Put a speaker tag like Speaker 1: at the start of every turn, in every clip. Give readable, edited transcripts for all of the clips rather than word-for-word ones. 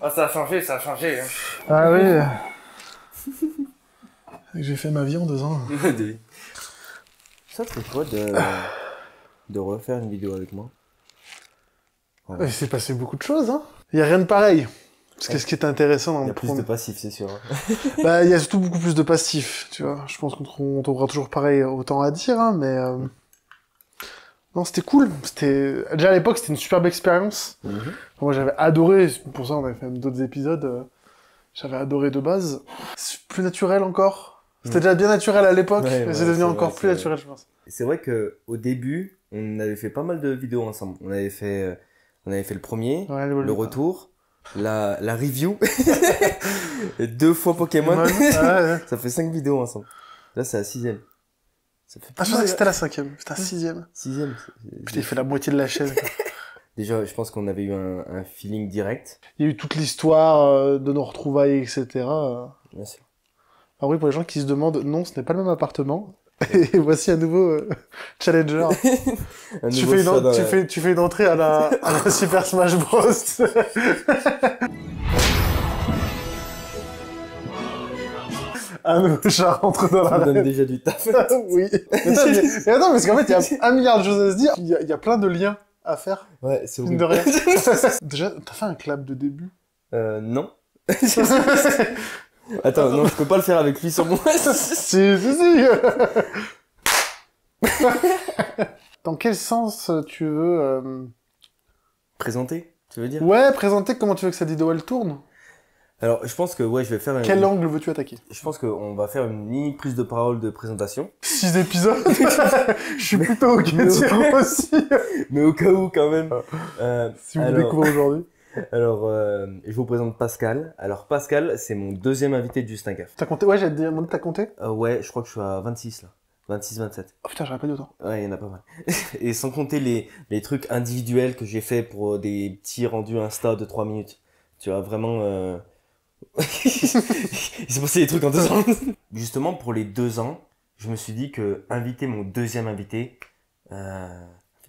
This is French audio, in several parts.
Speaker 1: Ah, ça a changé, ça a changé. Hein.
Speaker 2: Ah oui. J'ai fait ma vie en 2 ans.
Speaker 1: Ça te fait quoi de refaire une vidéo avec moi?
Speaker 2: Il s'est passé beaucoup de choses, hein. Il y a rien de pareil. Parce que ce qui est intéressant dans
Speaker 1: Il y
Speaker 2: le
Speaker 1: a plus de passifs, c'est sûr.
Speaker 2: Bah, il y a surtout beaucoup plus de passifs, tu vois. Je pense qu'on trouvera toujours pareil, autant à dire, hein, mais... Non, c'était cool. Déjà à l'époque, c'était une superbe expérience. Moi, j'avais adoré, c'est pour ça on avait fait même d'autres épisodes. J'avais adoré de base. C'est plus naturel encore. C'était déjà bien naturel à l'époque,
Speaker 1: Ouais,
Speaker 2: mais c'est devenu encore plus naturel, je pense.
Speaker 1: C'est vrai que au début, on avait fait pas mal de vidéos ensemble. On avait fait le premier,
Speaker 2: Ouais,
Speaker 1: le retour, la review, et 2 fois Pokémon.
Speaker 2: Ouais.
Speaker 1: Ça fait 5 vidéos ensemble. Là, c'est la 6ème. Ça fait
Speaker 2: Ah, je pensais que c'était la 5ème. C'était la 6ème.
Speaker 1: 6ème.
Speaker 2: Putain, il fait la moitié de la chaîne.
Speaker 1: Déjà, je pense qu'on avait eu un feeling direct.
Speaker 2: Il y a eu toute l'histoire de nos retrouvailles, etc.
Speaker 1: Bien sûr.
Speaker 2: Ah oui, pour les gens qui se demandent, non, ce n'est pas le même appartement. Et voici un nouveau challenger. Tu fais une entrée à la Super Smash Bros. Un nouveau chat rentre dans
Speaker 1: Ça me donne
Speaker 2: l'arène.
Speaker 1: déjà du taf.
Speaker 2: Oui. Mais attends, parce qu'en fait, il y a 1 milliard de choses à se dire. Il y a plein de liens à faire.
Speaker 1: Ouais, c'est
Speaker 2: Mine
Speaker 1: horrible.
Speaker 2: de rien. Déjà, t'as fait un clap de début.
Speaker 1: Non. Attends, non, je peux pas le faire avec lui sur moi.
Speaker 2: Si. Dans quel sens tu veux...
Speaker 1: Présenter, tu veux dire?
Speaker 2: Ouais, présenter comment tu veux que cette vidéo elle tourne.
Speaker 1: Alors, je pense que, ouais, je vais faire
Speaker 2: Quel angle veux-tu attaquer?
Speaker 1: Je pense qu'on va faire une mini prise de parole de présentation.
Speaker 2: 6 épisodes. Je suis plutôt au quatrième aussi.
Speaker 1: Mais au cas où, quand même.
Speaker 2: Si vous me découvrez aujourd'hui.
Speaker 1: Alors, je vous présente Pascal. Alors, Pascal, c'est mon 2e invité de Juste un Caf.
Speaker 2: T'as compté? Ouais, j'ai demandé, t'as compté?
Speaker 1: Ouais, je crois que je suis à 26, là. 26, 27.
Speaker 2: Oh putain, j'aurais pas dit autant.
Speaker 1: Ouais, il y en a pas mal. Et sans compter les trucs individuels que j'ai fait pour des petits rendus Insta de 3 minutes. Tu vois, vraiment... Il s'est passé des trucs en 2 ans. Justement, pour les 2 ans, je me suis dit que inviter mon 2e invité, ça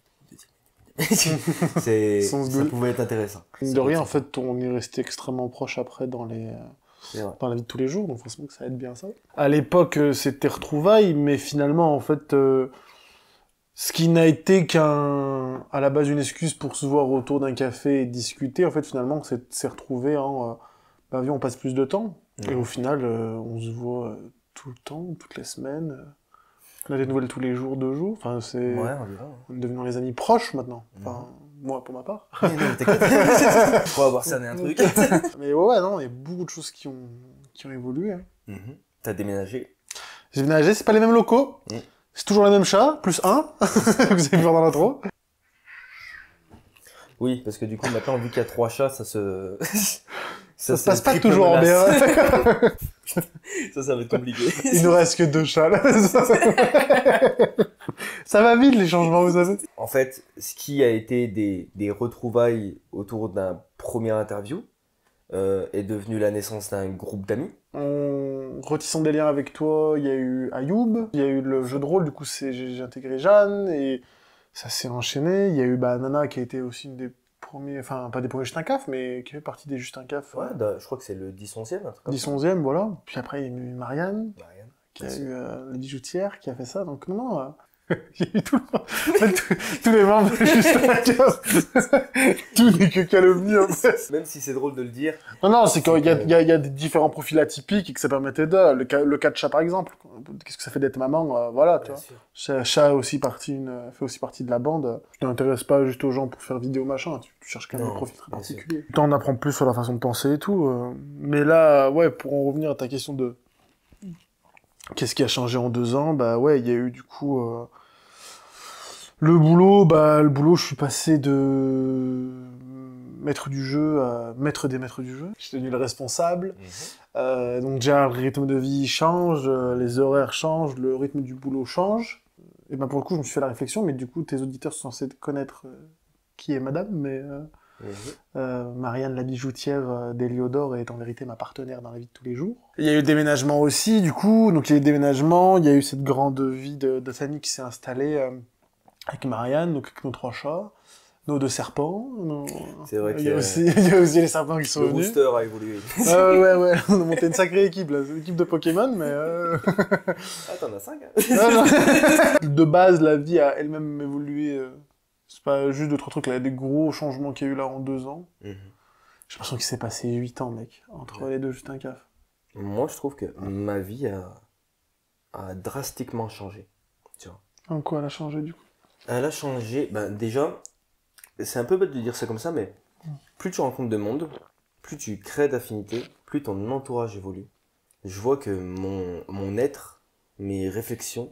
Speaker 1: pouvait être intéressant.
Speaker 2: De rien, en fait, on est resté extrêmement proche après dans la vie de tous les jours, donc forcément que ça aide bien ça. À l'époque, c'était retrouvailles, mais finalement, en fait, ce qui n'a été à la base une excuse pour se voir autour d'un café et discuter, en fait, finalement, c'est retrouvé en... Bah, viens, on passe plus de temps. Et au final, on se voit tout le temps, toutes les semaines. On a des nouvelles tous les jours, 2 jours. Enfin, c'est...
Speaker 1: Ouais, environ.
Speaker 2: On est devenus les amis proches maintenant. Enfin, moi, pour ma part.
Speaker 1: Mais non, t'inquiète. Faut avoir cerné un truc.
Speaker 2: Mais ouais, non, il y a beaucoup de choses qui ont évolué. Hein.
Speaker 1: T'as déménagé?
Speaker 2: J'ai déménagé, c'est pas les mêmes locaux. C'est toujours les mêmes chats, plus 1. Vous avez vu dans l'intro.
Speaker 1: Oui, parce que du coup, maintenant, vu qu'il y a 3 chats, ça se...
Speaker 2: Ça se passe pas toujours en bien.
Speaker 1: Ça va être compliqué.
Speaker 2: Il nous reste que 2 chats, là. Ça va vite, les changements, vous savez.
Speaker 1: En fait, ce qui a été des retrouvailles autour d'un premier interview est devenu la naissance d'un groupe d'amis.
Speaker 2: En retissant des liens avec toi, il y a eu Ayoub, il y a eu le jeu de rôle, du coup j'ai intégré Jeanne, et ça s'est enchaîné. Il y a eu Nana qui a été aussi une des premiers, enfin pas des premiers Juste un Caf, mais qui fait partie des Juste un Caf.
Speaker 1: Ouais, je crois que c'est le 10-11e.
Speaker 2: 10-11e, voilà. Puis après il y a eu Marianne qui a eu la bijoutière qui a fait ça, donc non, il y a eu tout le monde. tous les membres de Juste un Caf. Tout n'est que calomnie, en fait.
Speaker 1: Même si c'est drôle de le dire.
Speaker 2: Non, c'est qu'il y a des différents profils atypiques et que ça permettait de... Le cas de chat, par exemple. Qu'est-ce que ça fait d'être maman, voilà, tu vois. Chat fait aussi partie de la bande. Tu t'intéresses pas juste aux gens pour faire vidéo, machin. Tu cherches quand même des profils très particuliers. T'en apprends plus sur la façon de penser et tout. Mais là, ouais, pour en revenir à ta question de... Qu'est-ce qui a changé en 2 ans? Bah ouais, il y a eu du coup... Le boulot, je suis passé de maître du jeu à maître des maîtres du jeu. J'ai devenu le responsable. Donc déjà, le rythme de vie change, les horaires changent, le rythme du boulot change. Et ben pour le coup, je me suis fait la réflexion, mais du coup, tes auditeurs sont censés connaître qui est madame, mais... Marianne la bijoutière d'Héliodore est en vérité ma partenaire dans la vie de tous les jours. Il y a eu le déménagement aussi, du coup, donc il y a eu le déménagement, il y a eu cette grande vie de famille qui s'est installée avec Marianne, donc avec nos 3 chats. nos 2 serpents.
Speaker 1: C'est vrai
Speaker 2: Il y a aussi,
Speaker 1: que
Speaker 2: il y a aussi les serpents qui sont
Speaker 1: le
Speaker 2: venus.
Speaker 1: rooster a évolué.
Speaker 2: Ouais, on a monté une sacrée équipe, là. C'est une équipe de Pokémon, mais...
Speaker 1: Ah, t'en as 5 hein.
Speaker 2: De base, la vie a elle-même évolué. C'est pas juste d'autres trucs, là. Il y a des gros changements qu'il y a eu là en 2 ans.
Speaker 1: Mhm.
Speaker 2: J'ai l'impression qu'il s'est passé 8 ans, mec. Entre les deux, juste un caf.
Speaker 1: Moi, je trouve que ma vie a drastiquement changé. Tu vois.
Speaker 2: En quoi elle a changé, du coup?
Speaker 1: Elle a changé. Ben, déjà, c'est un peu bête de dire ça comme ça, mais plus tu rencontres de monde, plus tu crées d'affinités, plus ton entourage évolue. Je vois que mon être, mes réflexions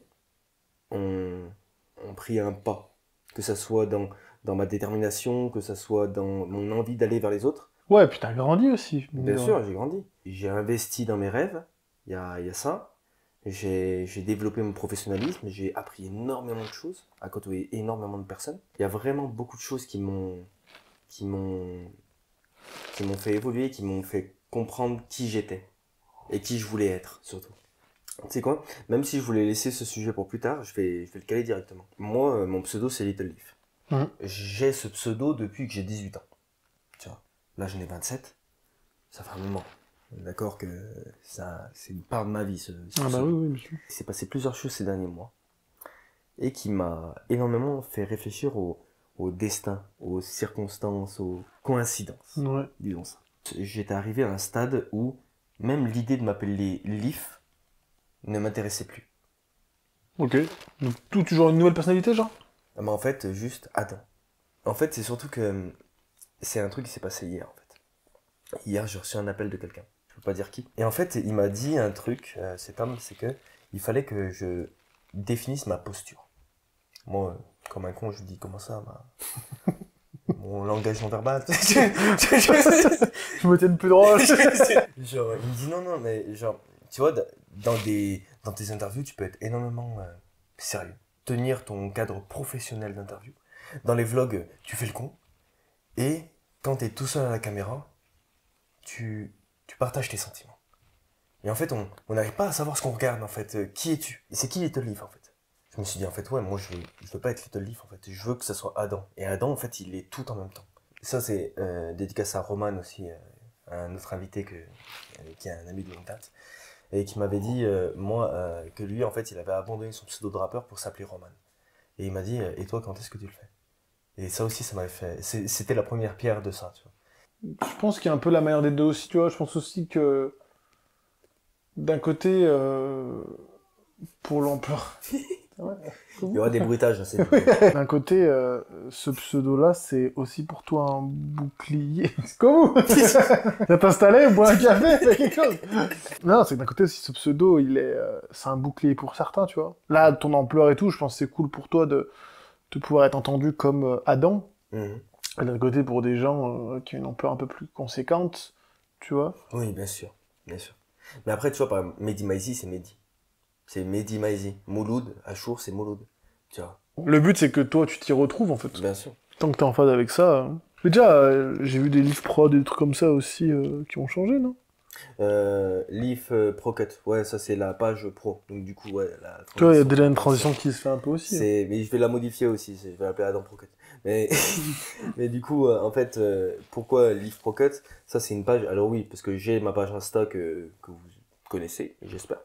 Speaker 1: ont pris un pas. Que ça soit dans ma détermination, que ça soit dans mon envie d'aller vers les autres.
Speaker 2: Ouais, puis t'as grandi aussi.
Speaker 1: Bien sûr, j'ai grandi. J'ai investi dans mes rêves, il y a ça. J'ai développé mon professionnalisme, j'ai appris énormément de choses, à côtoyer énormément de personnes. Il y a vraiment beaucoup de choses qui m'ont fait évoluer, qui m'ont fait comprendre qui j'étais et qui je voulais être, surtout. Tu sais quoi? Même si je voulais laisser ce sujet pour plus tard, je vais le caler directement. Moi, mon pseudo, c'est Little Leaf.
Speaker 2: Mhm.
Speaker 1: J'ai ce pseudo depuis que j'ai 18 ans. Tu vois, là, j'en ai 27. Ça fait un moment. D'accord que ça, c'est une part de ma vie, ce
Speaker 2: Ah bah
Speaker 1: pseudo.
Speaker 2: oui, monsieur.
Speaker 1: Il s'est passé plusieurs choses ces derniers mois et qui m'a énormément fait réfléchir au destin, aux circonstances, aux coïncidences,
Speaker 2: Ouais.
Speaker 1: disons ça. J'étais arrivé à un stade où même l'idée de m'appeler Leaf ne m'intéressait plus.
Speaker 2: Ok. Donc, toujours une nouvelle personnalité, genre?
Speaker 1: Mais en fait, juste Adam. En fait, c'est surtout que c'est un truc qui s'est passé hier, en fait. Hier, j'ai reçu un appel de quelqu'un. Je peux pas dire qui. Et en fait, il m'a dit un truc, cet homme, c'est que il fallait que je définisse ma posture. Moi, comme un con, je dis comment ça, mon langage non verbal.
Speaker 2: Je me tiens plus drôle.
Speaker 1: Genre, il me dit non, mais genre, tu vois, dans tes interviews, tu peux être énormément sérieux. Tenir ton cadre professionnel d'interview. Dans les vlogs, tu fais le con. Et quand t'es tout seul à la caméra, tu partages tes sentiments. Et en fait, on n'arrive pas à savoir ce qu'on regarde, en fait. Qui es-tu? Et c'est qui Little Leaf, en fait? Je me suis dit, en fait, ouais, moi, je veux pas être Little Leaf, en fait. Je veux que ça soit Adam. Et Adam, en fait, il est tout en même temps. Ça, c'est dédicace à Roman aussi, un autre invité qui est un ami de longue date. Et qui m'avait dit, que lui, en fait, il avait abandonné son pseudo de rappeur pour s'appeler Roman. Et il m'a dit, et toi, quand est-ce que tu le fais? Et ça aussi, ça m'avait fait... C'était la première pierre de ça, tu vois.
Speaker 2: Je pense qu'il y a un peu la manière des deux aussi, tu vois. Je pense aussi que, d'un côté, pour l'ampleur...
Speaker 1: Il y aura des bruitages, hein, c'est
Speaker 2: D'un côté, ce pseudo-là, c'est aussi pour toi un bouclier. Comment? Viens t'installer, bois un café, fais quelque chose. Non, c'est que d'un côté aussi, ce pseudo, c'est un bouclier pour certains, tu vois. Là, ton ampleur et tout, je pense que c'est cool pour toi de pouvoir être entendu comme Adam.
Speaker 1: Mhm.
Speaker 2: Et d'un côté, pour des gens qui ont une ampleur un peu plus conséquente, tu vois.
Speaker 1: Oui, bien sûr, bien sûr. Mais après, tu vois, par exemple, Mehdi Maizi, c'est Mehdi. C'est Mehdi Maizi. Mouloud, Achour, c'est Mouloud. Tu vois.
Speaker 2: Le but, c'est que toi, tu t'y retrouves, en fait.
Speaker 1: Bien sûr.
Speaker 2: Tant que t'es en phase avec ça... Mais déjà, j'ai vu des livres prod, des trucs comme ça aussi qui ont changé, non?
Speaker 1: Leaf Pro Cut, ouais, ça c'est la page pro. Donc du coup, ouais, la
Speaker 2: Tu vois, il y a
Speaker 1: transition.
Speaker 2: déjà une transition qui se fait un peu aussi.
Speaker 1: Mais je vais la modifier aussi, je vais l'appeler Adam Pro Cut. Mais, mais du coup, en fait, pourquoi Leaf Pro Cut? Ça c'est une page, alors oui, parce que j'ai ma page Insta que vous connaissez, j'espère.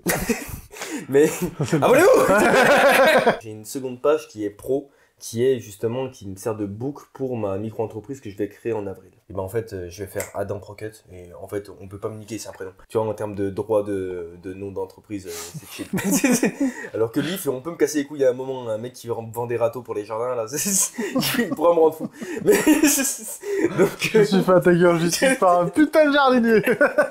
Speaker 1: Mais, abonnez-vous! J'ai une seconde page qui est pro, qui est justement, qui me sert de book pour ma micro-entreprise que je vais créer en avril. Et ben en fait, je vais faire Adam Procut, et en fait, on peut pas me niquer, c'est un prénom. Tu vois, en termes de droit de nom d'entreprise, c'est chill. Alors que lui, on peut me casser les couilles à un moment, un mec qui vend des râteaux pour les jardins, là, il pourra me rendre fou. Mais, donc,
Speaker 2: Je suis fait attaquer en justice par un putain de jardinier.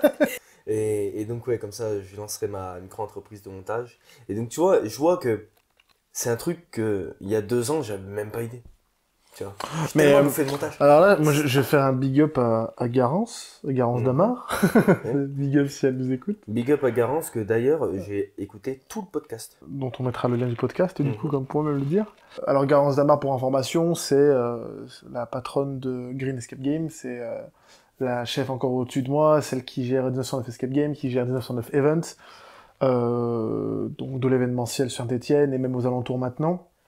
Speaker 1: Et donc, ouais, comme ça, je lancerai ma micro-entreprise de montage. Et donc, tu vois, je vois que c'est un truc que, il y a 2 ans, j'avais même pas idée. Tu vois.
Speaker 2: Mais,
Speaker 1: Tellement bouffé de montage.
Speaker 2: Alors là, moi, je vais faire un big up à Garance Damar.
Speaker 1: Ouais.
Speaker 2: Big up si elle nous écoute.
Speaker 1: Big up à Garance, que d'ailleurs, j'ai écouté tout le podcast.
Speaker 2: Dont on mettra le lien du podcast, du coup, comme pour même le dire. Alors, Garance Damar, pour information, c'est la patronne de Green Escape Game. C'est la chef encore au-dessus de moi, celle qui gère 1909 Escape Game, qui gère 1909 Events. Donc de l'événementiel sur Saint-Etienne et même aux alentours maintenant.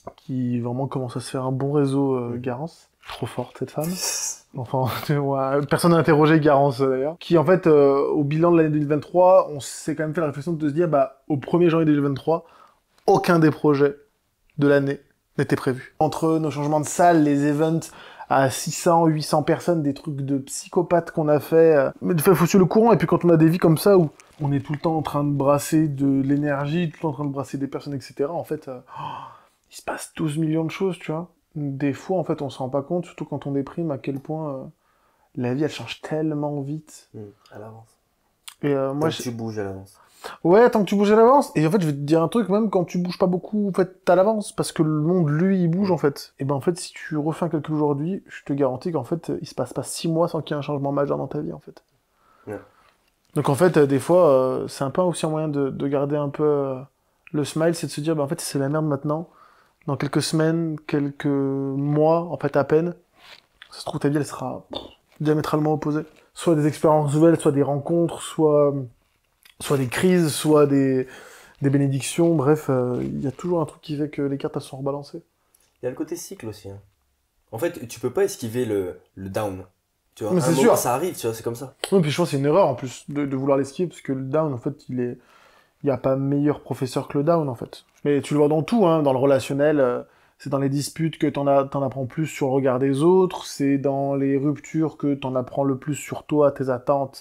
Speaker 2: qui vraiment commence à se faire un bon réseau Garance. Trop forte cette femme. Enfin, tu vois, personne n'a interrogé Garance d'ailleurs. Qui en fait, au bilan de l'année 2023, on s'est quand même fait la réflexion de se dire, bah, au 1er janvier 2023, aucun des projets de l'année n'était prévu. Entre nos changements de salle, les events à 600, 800 personnes, des trucs de psychopathes qu'on a fait. Mais il faut suivre le courant, et puis quand on a des vies comme ça, où on est tout le temps en train de brasser de l'énergie, tout le temps en train de brasser des personnes, etc., en fait, il se passe 12 millions de choses, tu vois. Des fois, en fait, on se rend pas compte, surtout quand on déprime, à quel point la vie, elle change tellement vite.
Speaker 1: À l'avance.
Speaker 2: Et moi,
Speaker 1: tu bouges à l'avance.
Speaker 2: Ouais, tant que tu bouges à l'avance. Et en fait, je vais te dire un truc, même quand tu bouges pas beaucoup, en fait, t'as l'avance. Parce que le monde, lui, il bouge, en fait. Et ben, en fait, si tu refais un calcul aujourd'hui, je te garantis qu'en fait, il se passe pas 6 mois sans qu'il y ait un changement majeur dans ta vie, en fait.
Speaker 1: Ouais.
Speaker 2: Donc, en fait, des fois, c'est un peu aussi un moyen de garder un peu le smile, c'est de se dire, bah, en fait, c'est la merde maintenant. Dans quelques semaines, quelques mois, en fait, à peine, ça se trouve, ta vie, elle sera diamétralement opposée. Soit des expériences nouvelles, soit des rencontres, soit des crises, soit des bénédictions, bref, il y a toujours un truc qui fait que les cartes elles sont rebalancées.
Speaker 1: Il y a le côté cycle aussi. Hein. En fait, tu peux pas esquiver le down. Tu vois,
Speaker 2: Mais
Speaker 1: à
Speaker 2: c'est
Speaker 1: un moment,
Speaker 2: sûr.
Speaker 1: ça arrive, tu vois, c'est comme ça.
Speaker 2: Oui, puis je pense que c'est une erreur en plus de vouloir l'esquiver, parce que le down, en fait, il y a pas meilleur professeur que le down, en fait. Mais tu le vois dans tout, hein, dans le relationnel, c'est dans les disputes que t'en apprends plus sur le regard des autres, c'est dans les ruptures que t'en apprends le plus sur toi, tes attentes,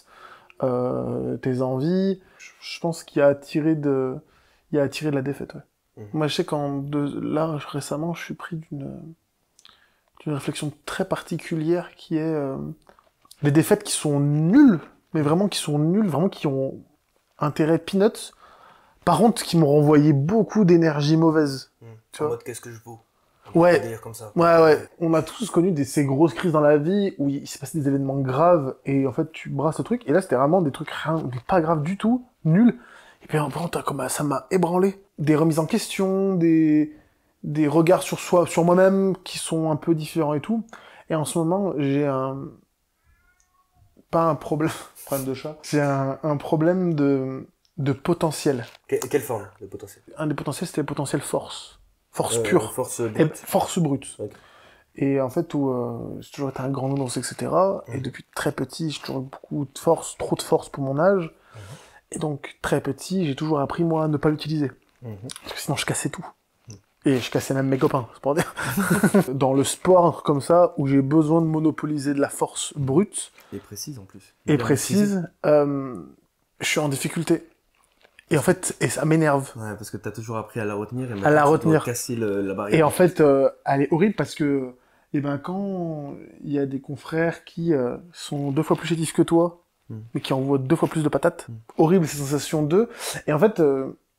Speaker 2: tes envies. Je pense qu'il y a à tirer de la défaite, ouais. Moi, je sais là, récemment, je suis pris d'une réflexion très particulière qui est les défaites qui sont nulles, mais vraiment qui sont nulles, vraiment qui ont intérêt peanuts, par contre, qui m'ont renvoyé beaucoup d'énergie mauvaise. Tu
Speaker 1: En
Speaker 2: vois.
Speaker 1: mode, qu'est-ce que je vaux?
Speaker 2: Ouais.
Speaker 1: Délire comme ça.
Speaker 2: Ouais. On a tous connu ces grosses crises dans la vie où il s'est passé des événements graves et en fait tu brasses le truc. Et là c'était vraiment des trucs pas graves du tout, nuls. Et puis en comme ça m'a ébranlé. Des remises en question, des regards sur soi, sur moi-même qui sont un peu différents et tout. Et en ce moment j'ai pas un problème, problème de chat. C'est un problème de potentiel.
Speaker 1: Quelle forme de potentiel?
Speaker 2: Un des potentiels c'était le potentiel force. Force pure.
Speaker 1: Force brute.
Speaker 2: Force brute.
Speaker 1: Okay.
Speaker 2: Et en fait, j'ai toujours été un grand nounours, etc. Et depuis très petit, j'ai toujours eu beaucoup de force, trop de force pour mon âge. Et donc, très petit, j'ai toujours appris, moi, à ne pas l'utiliser. Parce que sinon, je cassais tout. Et je cassais même mes copains, c'est pour dire. Dans le sport, comme ça, où j'ai besoin de monopoliser de la force brute.
Speaker 1: Et précise, en plus.
Speaker 2: Et précise, je suis en difficulté. Et en fait, ça m'énerve.
Speaker 1: Ouais, parce que t'as toujours appris à la retenir. Et
Speaker 2: à la retenir.
Speaker 1: Casser la barrière.
Speaker 2: Et en fait, elle est horrible parce que, quand il y a des confrères qui sont 2 fois plus chétifs que toi, mais qui envoient 2 fois plus de patates, horrible ces sensations d'eux. Et en fait,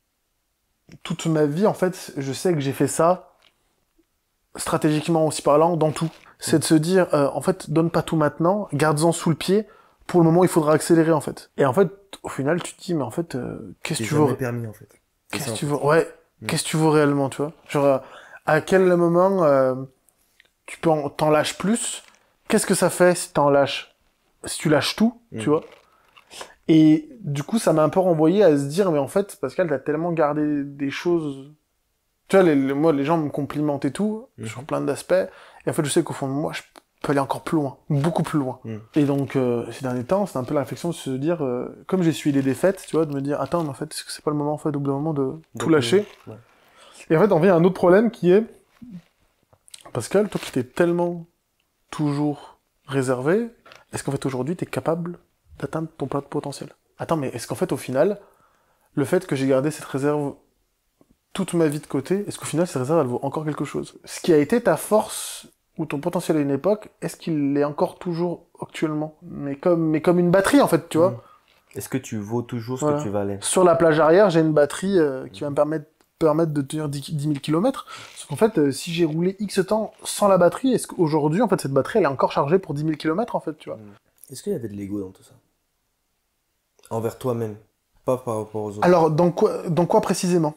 Speaker 2: toute ma vie, en fait, je sais que j'ai fait ça, stratégiquement aussi parlant, dans tout. C'est de se dire, en fait, donne pas tout maintenant, garde-en sous le pied. Pour le moment, il faudra accélérer, en fait. Et en fait, au final, tu te dis, mais en fait, qu'est-ce que tu veux...
Speaker 1: permis, en fait.
Speaker 2: Qu'est-ce que tu veux... Ouais, qu'est-ce que tu veux réellement, tu vois? Genre, à quel moment tu peux t'en lâches plus? Qu'est-ce que ça fait si t'en lâches? Si tu lâches tout, tu vois? Et du coup, ça m'a un peu renvoyé à se dire, mais en fait, Pascal, t'as tellement gardé des choses... Tu vois, moi, les gens me complimentent et tout, sur plein d'aspects, et en fait, je sais qu'au fond de moi, je peux aller encore plus loin, beaucoup plus loin. Et donc, ces derniers temps, c'est un peu la réflexion de se dire, comme j'ai suivi les défaites, tu vois, de me dire, attends, mais en fait, est-ce que c'est pas le moment, en fait, au bout d'un moment, de tout lâcher? Et en fait, on vient à un autre problème qui est, Pascal, toi qui t'es tellement toujours réservé, est-ce qu'en fait, aujourd'hui, t'es capable d'atteindre ton plein potentiel? Attends, mais est-ce qu'en fait, au final, le fait que j'ai gardé cette réserve toute ma vie de côté, est-ce qu'au final, cette réserve, elle vaut encore quelque chose? Ce qui a été ta force ou ton potentiel à une époque, est-ce qu'il l'est encore toujours actuellement? Mais comme une batterie, en fait, tu vois.
Speaker 1: Est-ce que tu vaux toujours ce que tu valais?
Speaker 2: Sur la plage arrière, j'ai une batterie qui va me permettre de tenir 10 000 km. Parce qu'en fait, si j'ai roulé X temps sans la batterie, est-ce qu'aujourd'hui, en fait, cette batterie, elle est encore chargée pour 10 000 km, en fait, tu vois.
Speaker 1: Est-ce qu'il y avait de l'ego dans tout ça? Envers toi-même, pas par rapport aux autres.
Speaker 2: Alors, dans quoi précisément?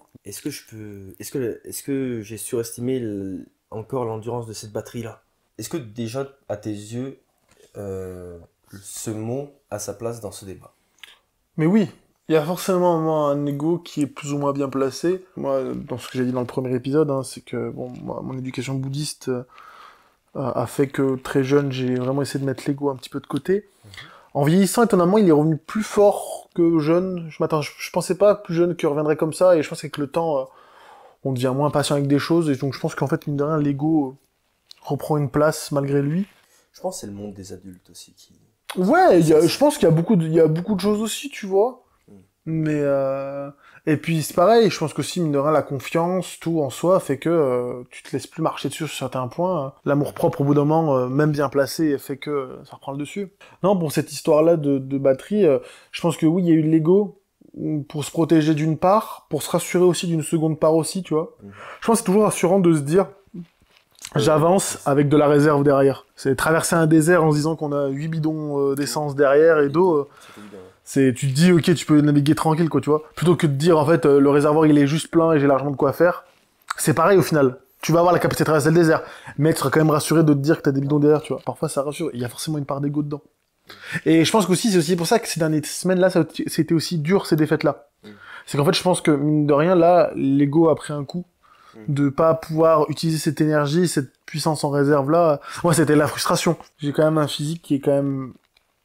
Speaker 1: Est-ce que j'ai surestimé encore l'endurance de cette batterie-là? Est-ce que déjà, à tes yeux, ce mot a sa place dans ce débat?
Speaker 2: Mais oui, Il y a forcément moi, un ego qui est plus ou moins bien placé. Moi, dans ce que j'ai dit dans le premier épisode, hein, c'est que bon, moi, mon éducation bouddhiste a fait que très jeune, j'ai vraiment essayé de mettre l'ego un petit peu de côté. En vieillissant, étonnamment, il est revenu plus fort que jeune. Je pensais pas plus jeune qu'il reviendrait comme ça, et je pense qu'avec le temps, on devient moins patient avec des choses, et donc je pense qu'en fait, mine de rien, l'ego reprend une place malgré lui.
Speaker 1: Je pense que c'est le monde des adultes aussi qui...
Speaker 2: Ouais, je pense qu'il y a il y a beaucoup de choses aussi, tu vois.
Speaker 1: Mm.
Speaker 2: Mais et puis c'est pareil, je pense qu'aussi mine de rien la confiance, tout en soi fait que tu te laisses plus marcher dessus sur certains points. L'amour propre au bout d'un moment, même bien placé, fait que ça reprend le dessus. Non, pour cette histoire-là de batterie, je pense que oui, il y a eu l'ego pour se protéger d'une part, pour se rassurer aussi d'une seconde part aussi, tu vois.
Speaker 1: Mm.
Speaker 2: Je pense que c'est toujours rassurant de se dire j'avance avec de la réserve derrière. C'est traverser un désert en se disant qu'on a 8 bidons d'essence derrière et d'eau. Tu te dis, ok, tu peux naviguer tranquille, quoi, tu vois. Plutôt que de dire, en fait, le réservoir, il est juste plein et j'ai largement de quoi faire. C'est pareil, au final. Tu vas avoir la capacité de traverser le désert. Mais tu seras quand même rassuré de te dire que t'as des bidons derrière, tu vois. Parfois, ça rassure. Il y a forcément une part d'ego dedans. Et je pense qu'aussi, c'est aussi pour ça que ces dernières semaines-là, c'était aussi dur, ces défaites-là. C'est qu'en fait, je pense que, mine de rien, là, l'ego a pris un coup. De pas pouvoir utiliser cette énergie, cette puissance en réserve là. Moi, c'était la frustration. J'ai quand même un physique qui est quand même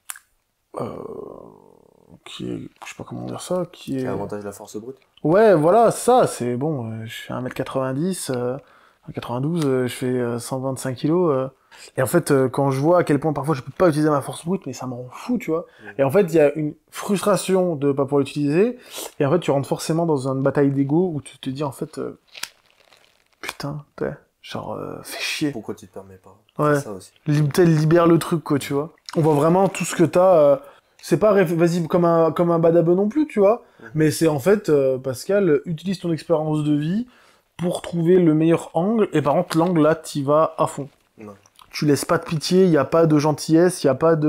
Speaker 2: qui est, je sais pas comment dire ça, qui est...
Speaker 1: avantage la force brute.
Speaker 2: Ouais, voilà, ça, c'est bon, je fais 1m90, 92, je fais 125 kilos, et en fait, quand je vois à quel point parfois je peux pas utiliser ma force brute, mais ça me rend fou, tu vois. Et en fait, il y a une frustration de pas pouvoir l'utiliser, et en fait, tu rentres forcément dans une bataille d'ego où tu te dis, en fait, putain, genre, fais chier.
Speaker 1: Pourquoi tu te permets pas?
Speaker 2: Ouais.
Speaker 1: C'est ça aussi.
Speaker 2: Libère le truc, quoi, tu vois. On voit vraiment tout ce que t'as. C'est pas vas-y comme un badabeu non plus, tu vois. Mais c'est en fait, Pascal, utilise ton expérience de vie pour trouver le meilleur angle. Et par contre, l'angle là, t'y vas à fond.
Speaker 1: Non.
Speaker 2: Tu laisses pas de pitié, y a pas de gentillesse, y a pas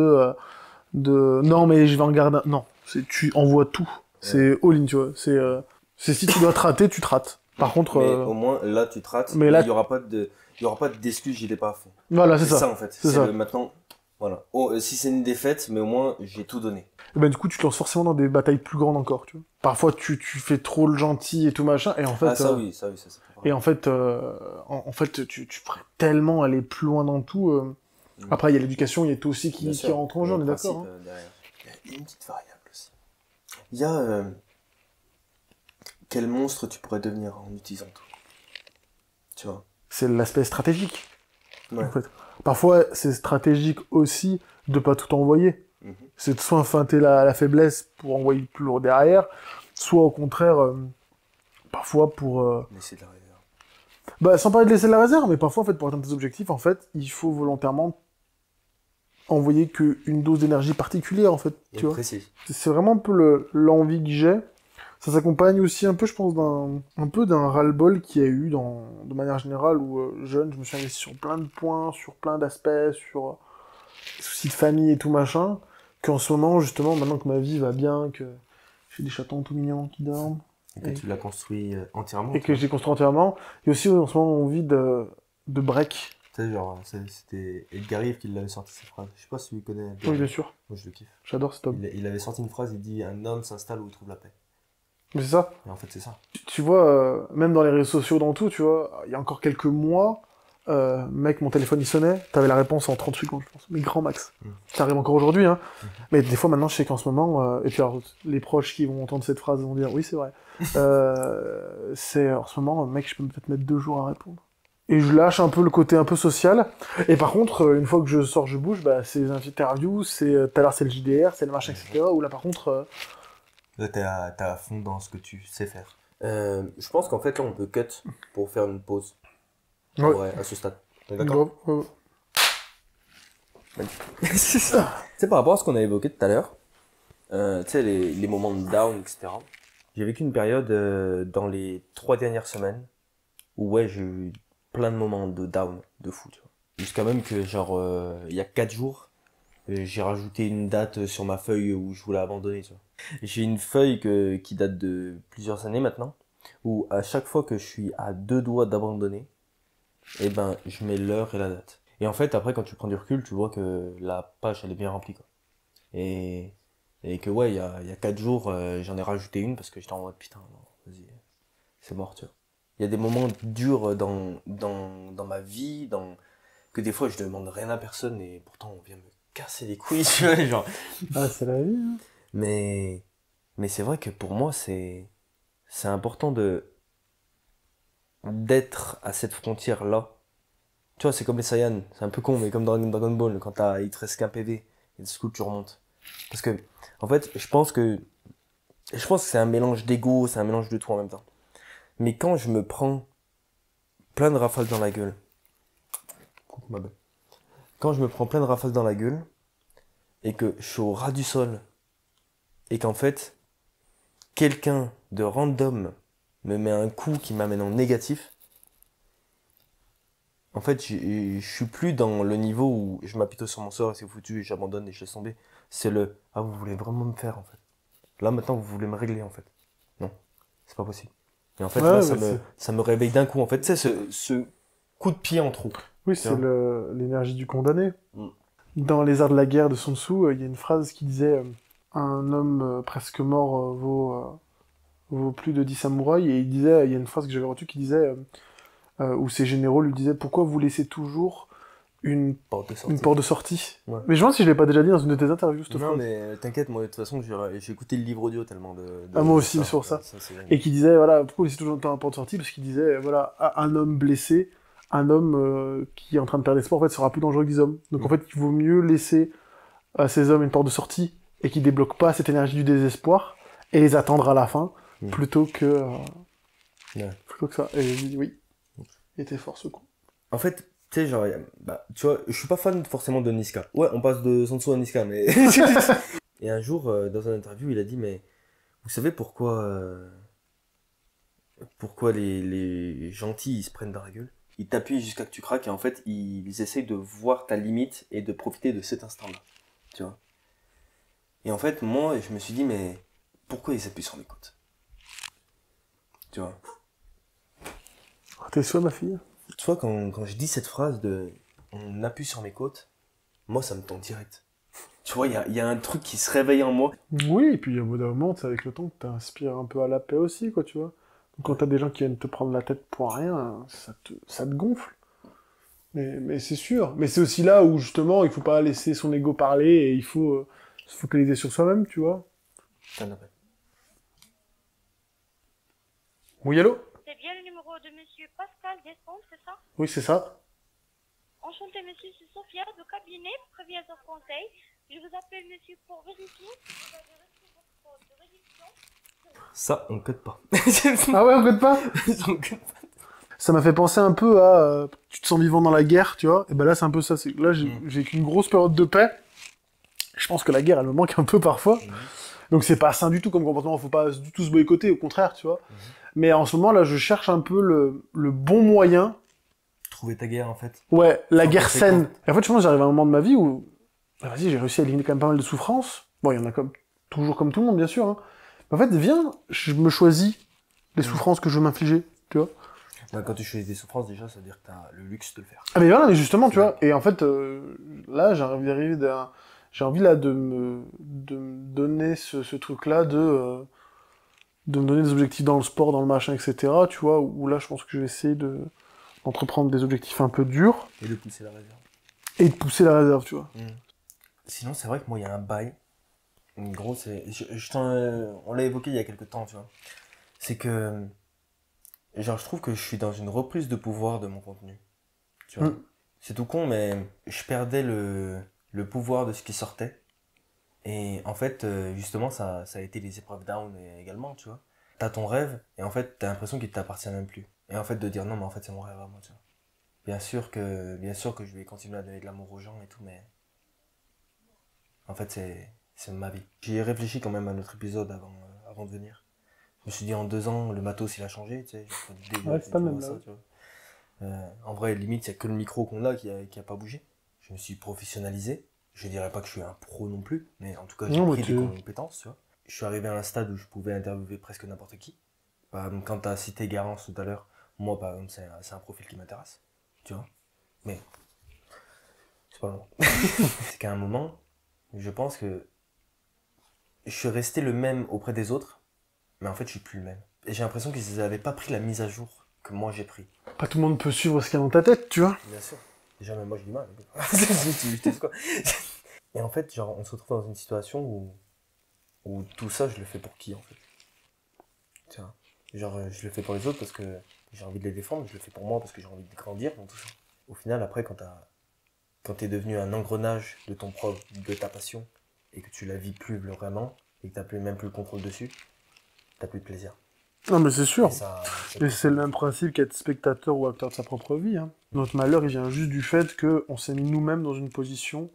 Speaker 2: de non mais je vais en garder. Non, tu envoies tout. C'est all-in, tu vois. C'est si tu dois te rater, tu te rates. Par contre.
Speaker 1: Mais au moins là, tu te rates.
Speaker 2: Mais là,
Speaker 1: il y aura pas d'excuses, j'y vais pas à fond.
Speaker 2: Voilà, c'est
Speaker 1: C'est
Speaker 2: ça.
Speaker 1: ça en fait.
Speaker 2: C'est ça.
Speaker 1: Maintenant, voilà. Si c'est une défaite, mais au moins j'ai tout donné.
Speaker 2: Et ben du coup, tu te lances forcément dans des batailles plus grandes encore, tu vois. Parfois, tu fais trop le gentil et tout machin, et en fait...
Speaker 1: ça oui, ça c'est pas
Speaker 2: et en fait, en fait, tu pourrais tellement aller plus loin dans tout. Après, il y a l'éducation, il y a tout aussi qui rentre en jeu, on est d'accord.
Speaker 1: Il y a une petite variable aussi. Il y a... quel monstre tu pourrais devenir en utilisant tout? Tu vois.
Speaker 2: C'est l'aspect stratégique.
Speaker 1: Ouais.
Speaker 2: En fait. Parfois, c'est stratégique aussi de pas tout envoyer. C'est de soit feinter la faiblesse pour envoyer plus lourd derrière, soit au contraire, parfois pour...
Speaker 1: Laisser de la réserve.
Speaker 2: Bah, sans parler de laisser de la réserve, mais parfois, en fait, pour atteindre tes objectifs, en fait, il faut volontairement envoyer qu'une dose d'énergie particulière, en fait, tu vois. C'est vraiment un peu l'envie que j'ai. Ça s'accompagne aussi un peu, je pense, d'un ras-le-bol qu'il y a eu de manière générale, où jeune, je me suis investi sur plein de points, sur plein d'aspects, sur les soucis de famille et tout machin, qu'en ce moment, justement, maintenant que ma vie va bien, que j'ai des chatons tout mignons qui dorment.
Speaker 1: Et que tu l'as construit entièrement.
Speaker 2: Et que j'ai construit entièrement. Et aussi, en ce moment, envie de break.
Speaker 1: Tu sais, genre, c'était Edgar Rive qui l'avait sorti cette phrase. Je sais pas si tu connais.
Speaker 2: Oui, bien sûr.
Speaker 1: Moi, je le kiffe.
Speaker 2: J'adore cet homme.
Speaker 1: Il avait sorti une phrase, il dit « Un homme s'installe où il trouve la paix ».
Speaker 2: Mais c'est ça.
Speaker 1: Et en fait, c'est ça.
Speaker 2: Tu vois, même dans les réseaux sociaux, dans tout, tu vois, il y a encore quelques mois, mec, mon téléphone il sonnait, t'avais la réponse en 30 secondes, je pense. Mais grand max. Ça arrive encore aujourd'hui, hein. Mais des fois, maintenant, je sais qu'en ce moment, et puis alors, les proches qui vont entendre cette phrase vont dire, oui, c'est vrai. C'est, en ce moment, mec, je peux peut-être mettre 2 jours à répondre. Et je lâche un peu le côté un peu social. Et par contre, une fois que je sors, je bouge, bah, c'est les interviews, tout à l'heure, c'est le JDR, c'est le machin, etc. Où là, par contre...
Speaker 1: Là, t'es à fond dans ce que tu sais faire. Je pense qu'en fait, là, on peut cut pour faire une pause.
Speaker 2: Ouais.
Speaker 1: Ouais, à ce stade. D'accord. C'est par rapport à ce qu'on a évoqué tout à l'heure. Tu sais, les moments de down, etc. J'ai vécu une période dans les 3 dernières semaines où, ouais, j'ai eu plein de moments de down, de fou, tu vois. Jusqu'à même que, genre, il y a 4 jours, j'ai rajouté une date sur ma feuille où je voulais abandonner, tu vois. J'ai une feuille qui date de plusieurs années maintenant, où à chaque fois que je suis à 2 doigts d'abandonner, eh ben, je mets l'heure et la date. Et en fait, après, quand tu prends du recul, tu vois que la page, elle est bien remplie, quoi. Et Et que ouais, il y a 4 jours, j'en ai rajouté une parce que j'étais en mode putain, non, vas-y, c'est mort, tu vois. Il y a des moments durs dans ma vie, que des fois je demande rien à personne et pourtant on vient me casser les couilles, tu vois, genre.
Speaker 2: Ah, c'est la vie, hein.
Speaker 1: Mais, mais c'est vrai que pour moi, c'est important d'être à cette frontière-là. Tu vois, c'est comme les Saiyans, c'est un peu con, mais comme dans Dragon Ball, quand il te reste qu'un PV, et du coup tu remontes. Parce que, en fait, je pense que c'est un mélange d'ego, c'est un mélange de tout en même temps. Mais quand je me prends plein de rafales dans la gueule, ma belle. Quand je me prends plein de rafales dans la gueule, et que je suis au ras du sol, et qu'en fait, quelqu'un de random me met un coup qui m'amène en négatif, en fait, je suis plus dans le niveau où je m'apitoie sur mon sort et c'est foutu et j'abandonne et je laisse tomber. C'est ah, vous voulez vraiment me faire, en fait. Là, maintenant, vous voulez me régler, en fait. Non, c'est pas possible. Et en fait, là,
Speaker 2: Ouais, mais
Speaker 1: ça me réveille d'un coup. En fait, tu sais, ce coup de pied en trop.
Speaker 2: oui,
Speaker 1: Tu
Speaker 2: c'est
Speaker 1: vois.
Speaker 2: l'énergie du condamné.
Speaker 1: Mm.
Speaker 2: Dans Les Arts de la guerre de Sun Tzu, il y a une phrase qui disait un homme presque mort vaut plus de 10 samouraïs. Et il y a une phrase que j'avais retenue qui disait, où ses généraux lui disaient, pourquoi vous laissez toujours une,
Speaker 1: Porte de
Speaker 2: une
Speaker 1: sortie.
Speaker 2: porte de sortie?
Speaker 1: Ouais.
Speaker 2: Mais je pense que je l'ai pas déjà dit dans une de tes interviews, cette
Speaker 1: Non,
Speaker 2: phrase.
Speaker 1: mais t'inquiète, moi, de toute façon, j'ai écouté le livre audio tellement
Speaker 2: Ah, moi
Speaker 1: de
Speaker 2: aussi, sur ça.
Speaker 1: c'est génial.
Speaker 2: Et qui disait, voilà, pourquoi vous laissez toujours une porte de sortie? Parce qu'il disait, voilà, un homme blessé, un homme qui est en train de perdre espoir, en fait, sera plus dangereux que 10 hommes. Donc en fait, il vaut mieux laisser à ces hommes une porte de sortie et qui débloquent pas cette énergie du désespoir et les attendre à la fin
Speaker 1: Mm.
Speaker 2: plutôt que
Speaker 1: Ouais.
Speaker 2: plutôt que ça. Et j'ai dit oui, il était fort ce coup.
Speaker 1: En fait, tu sais, genre, bah, tu vois, je suis pas fan forcément de Niska. Ouais, on passe de Sansu à Niska, mais. Et un jour, dans un interview, il a dit, mais vous savez pourquoi les gentils ils se prennent dans la gueule? Ils t'appuient jusqu'à que tu craques et en fait, ils essayent de voir ta limite et de profiter de cet instant-là. Tu vois? Et en fait, moi, je me suis dit, mais pourquoi ils appuient sur mes côtes? Tu vois?
Speaker 2: T'es sûr, ma fille?
Speaker 1: Tu vois, quand je dis cette phrase de on appuie sur mes côtes, moi, ça me tend direct. Tu vois, il y a un truc qui se réveille en moi.
Speaker 2: Oui, et puis au bout d'un moment, c'est avec le temps que t'inspires un peu à la paix aussi, quoi, tu vois. Donc, quand t'as des gens qui viennent te prendre la tête pour rien, ça te gonfle. Mais c'est sûr. Mais c'est aussi là où justement, il faut pas laisser son ego parler et il faut se focaliser sur soi-même, tu vois.
Speaker 1: Un appel.
Speaker 2: Oui, allô?
Speaker 3: C'est bien le numéro de monsieur Pascal Descombe, c'est ça?
Speaker 2: Oui, c'est ça.
Speaker 3: Enchanté, monsieur, c'est Sophia, du cabinet Préviation Conseil. Je vous appelle, monsieur, pour vérifier si vous avez reçu votre code de réduction.
Speaker 1: Ça, on code pas.
Speaker 2: Ah ouais, on code pas?
Speaker 1: On code pas.
Speaker 2: Ça m'a fait penser un peu à tu te sens vivant dans la guerre, tu vois. Et ben là, c'est un peu ça. Là, j'ai qu'une grosse période de paix. Je pense que la guerre, elle me manque un peu parfois. Donc c'est pas sain du tout comme comportement. Faut pas du tout se boycotter, au contraire, tu vois. Mais en ce moment, là, je cherche un peu le bon moyen.
Speaker 1: Trouver ta guerre, en fait.
Speaker 2: Ouais, la
Speaker 1: Sans
Speaker 2: guerre
Speaker 1: conséquence.
Speaker 2: saine. Et en fait, je pense que j'arrive à un moment de ma vie où, bah, vas-y, j'ai réussi à éliminer quand même pas mal de souffrances. Bon, il y en a comme toujours comme tout le monde, bien sûr. Hein. Mais en fait, viens, je me choisis les souffrances que je veux m'infliger, tu vois.
Speaker 1: Ouais, quand tu choisis des souffrances, déjà, ça veut dire que t'as le luxe de le faire.
Speaker 2: Ah mais voilà, mais justement, tu vois. Et en fait, là, j'ai envie là de me donner ce truc-là de me donner des objectifs dans le sport, dans le machin, etc. Tu vois, où là, je pense que je vais essayer d'entreprendre des objectifs un peu durs
Speaker 1: Et de pousser la réserve.
Speaker 2: et de pousser la réserve, tu vois.
Speaker 1: Sinon, c'est vrai que moi, il y a un bail. En gros, on l'a évoqué il y a quelques temps, tu vois. C'est que, genre, je trouve que je suis dans une reprise de pouvoir de mon contenu. Tu vois. C'est tout con, mais je perdais le pouvoir de ce qui sortait. Et en fait, justement, ça a été les épreuves down également, tu vois. T'as ton rêve, et en fait, t'as l'impression qu'il t'appartient même plus. Et en fait, de dire non, mais en fait, c'est mon rêve à moi, tu vois. Bien sûr que je vais continuer à donner de l'amour aux gens et tout, mais en fait, c'est ma vie. J'y ai réfléchi quand même à notre épisode avant de venir. Je me suis dit, en 2 ans, le matos, il a changé, tu sais.
Speaker 2: Ouais, c'est pas le même,
Speaker 1: ça,
Speaker 2: là.
Speaker 1: tu vois. En vrai, limite, il n'y a que le micro qu'on a qui a pas bougé. Je me suis professionnalisé. Je dirais pas que je suis un pro non plus, mais en tout cas, j'ai
Speaker 2: Non,
Speaker 1: pris
Speaker 2: mais
Speaker 1: des compétences, tu vois. Je suis arrivé à un stade où je pouvais interviewer presque n'importe qui. Par exemple, quand tu as cité Garance tout à l'heure, moi, par exemple, c'est un profil qui m'intéresse, tu vois. Mais c'est pas long. C'est qu'à un moment, je pense que je suis resté le même auprès des autres, mais en fait, je suis plus le même. Et j'ai l'impression qu'ils n'avaient pas pris la mise à jour que moi j'ai pris.
Speaker 2: Pas tout le monde peut suivre ce qu'il y a dans ta tête, tu vois.
Speaker 1: Bien sûr. Déjà, même moi, j'ai du mal. Tu sais quoi. Et en fait, genre, on se retrouve dans une situation où tout ça, je le fais pour qui, en fait? Tu vois. Genre, je le fais pour les autres parce que j'ai envie de les défendre, je le fais pour moi parce que j'ai envie de grandir dans tout ça. Au final, après, quand t'es devenu un engrenage de ton propre, de ta passion, et que tu la vis plus vraiment, et que t'as même plus le contrôle dessus, t'as plus de plaisir.
Speaker 2: Non, mais c'est sûr.
Speaker 1: Et ça,
Speaker 2: Et c'est le même principe qu'être spectateur ou acteur de sa propre vie. Hein. Notre malheur, il vient juste du fait qu'on s'est mis nous-mêmes dans une position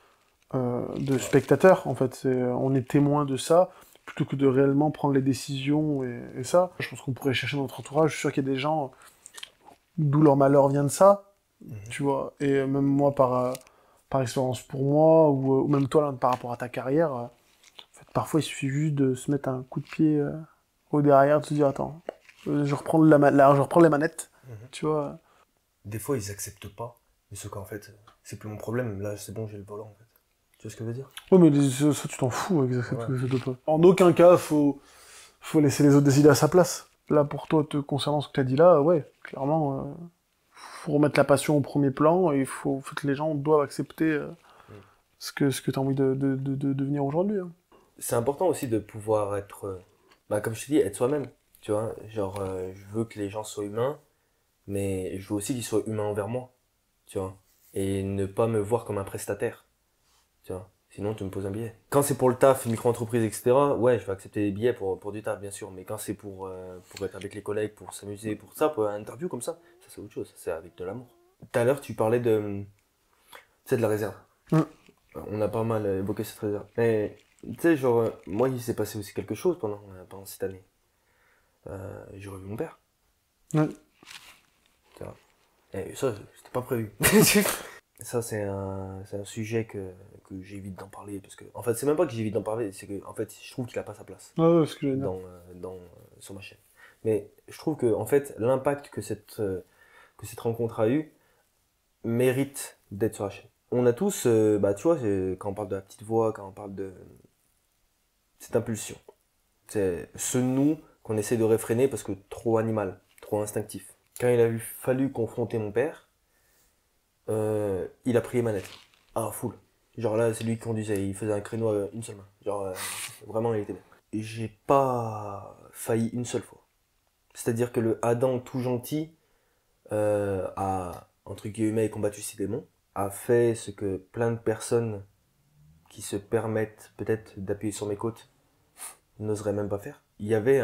Speaker 2: de spectateur, en fait. On est témoin de ça, plutôt que de réellement prendre les décisions et ça. Je pense qu'on pourrait chercher dans notre entourage. Je suis sûr qu'il y a des gens d'où leur malheur vient de ça, tu vois. Et même moi, par expérience pour moi, ou même toi, là, par rapport à ta carrière, en fait, parfois, il suffit juste de se mettre un coup de pied au derrière, de se dire, attends, je reprends les manettes, tu vois.
Speaker 1: Des fois, ils acceptent pas, mais ce qu'en fait, c'est plus mon problème. Là, c'est bon, j'ai le volant, en fait. Tu vois ce que je veux dire?
Speaker 2: Ouais, mais ça, tu t'en fous avec ça, pas. En aucun cas, faut laisser les autres décider à sa place. Là, pour toi, te concernant ce que tu as dit là, ouais, clairement, faut remettre la passion au premier plan, et faut que les gens doivent accepter ce que tu as envie de devenir aujourd'hui. Hein.
Speaker 1: C'est important aussi de pouvoir être, comme je te dis, être soi-même. Tu vois, genre, je veux que les gens soient humains, mais je veux aussi qu'ils soient humains envers moi. Tu vois, et ne pas me voir comme un prestataire. Tu vois, sinon tu me poses un billet. Quand c'est pour le taf, micro-entreprise, etc., ouais, je vais accepter des billets pour du taf, bien sûr. Mais quand c'est pour être avec les collègues, pour s'amuser, pour ça, pour une interview comme ça c'est autre chose, ça, c'est avec de l'amour. Tout à l'heure, tu parlais de la réserve. On a pas mal évoqué cette réserve. Mais, tu sais, genre, moi, il s'est passé aussi quelque chose pendant cette année. J'ai revu mon père.
Speaker 2: Ouais.
Speaker 1: Tu vois. Et ça, c'était pas prévu. Ça, c'est un sujet que j'évite d'en parler. Parce que, en fait, c'est même pas que j'évite d'en parler, c'est que, en fait, je trouve qu'il a pas sa place
Speaker 2: Ouais, ce que j'allais dire.
Speaker 1: sur ma chaîne. Mais je trouve que, en fait, l'impact que cette rencontre a eu mérite d'être sur la chaîne. On a tous, tu vois, quand on parle de la petite voix, quand on parle de cette impulsion, c'est ce nous qu'on essaie de réfréner parce que trop animal, trop instinctif. Quand il a fallu confronter mon père, il a pris les manettes. Ah, full. Genre là, c'est lui qui conduisait, il faisait un créneau à une seule main. Genre, vraiment, il était bien. Et j'ai pas failli une seule fois. C'est-à-dire que le Adam tout gentil a, entre guillemets, combattu ses démons, a fait ce que plein de personnes qui se permettent peut-être d'appuyer sur mes côtes n'oseraient même pas faire. Il y avait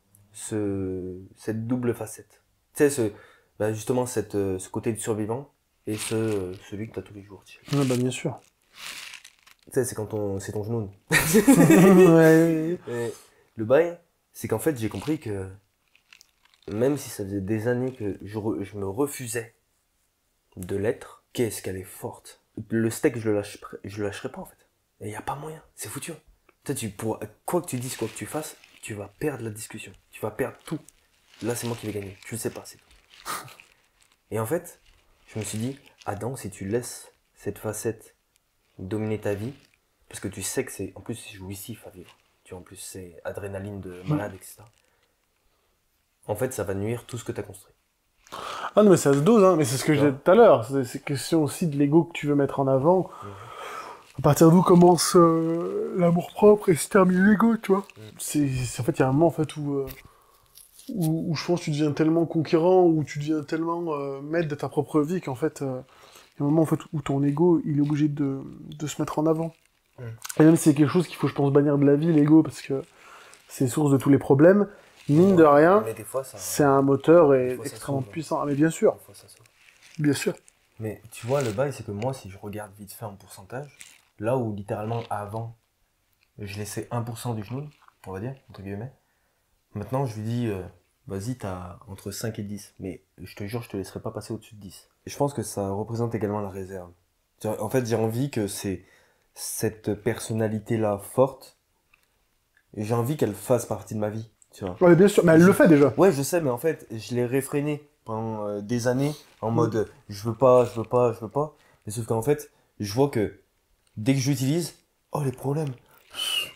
Speaker 1: cette double facette. Tu sais, justement, ce côté du survivant et celui que tu as tous les jours.
Speaker 2: Ouais, bien sûr.
Speaker 1: Tu sais, c'est quand c'est ton genou.
Speaker 2: Ouais.
Speaker 1: Et le bail, c'est qu'en fait, j'ai compris que même si ça faisait des années que je me refusais de l'être, qu'est-ce qu'elle est forte. Le steak, je le lâcherai pas en fait. Et y a pas moyen, c'est foutu. Quoi que tu dises, quoi que tu fasses, tu vas perdre la discussion. Tu vas perdre tout. Là, c'est moi qui vais gagner. Tu le sais pas, c'est tout. Et en fait, je me suis dit, Adam, si tu laisses cette facette dominer ta vie, parce que tu sais que en plus, c'est jouissif à vivre. Tu vois, en plus, c'est adrénaline de malade, etc. En fait, ça va nuire tout ce que tu as construit.
Speaker 2: Ah non, mais ça se dose, hein. Mais c'est ce que j'ai dit tout à l'heure. C'est question aussi de l'ego que tu veux mettre en avant. À partir d'où commence l'amour-propre et se termine l'ego, tu vois. En fait, il y a un moment en fait, où je pense que tu deviens tellement conquérant, où tu deviens tellement maître de ta propre vie qu'en fait, il y a un moment en fait, où ton ego, il est obligé de se mettre en avant. Et même si c'est quelque chose qu'il faut, je pense, bannir de la vie, l'ego, parce que c'est source de tous les problèmes. Mine de rien, c'est un moteur extrêmement puissant. Ah mais bien sûr. Bien sûr.
Speaker 1: Mais tu vois, le bail, c'est que moi, si je regarde vite fait en pourcentage, là où littéralement avant, je laissais 1% du genou, on va dire, entre guillemets, maintenant je lui dis, vas-y, t'as entre 5 et 10, mais je te jure, je te laisserai pas passer au-dessus de 10. Et je pense que ça représente également la réserve. En fait, j'ai envie que cette personnalité-là forte, j'ai envie qu'elle fasse partie de ma vie. Tu vois.
Speaker 2: Ouais, bien sûr, mais elle le fait déjà.
Speaker 1: Ouais, je sais, mais en fait, je l'ai réfréné pendant des années en mode je veux pas. Mais sauf qu'en fait, je vois que dès que j'utilise, oh les problèmes.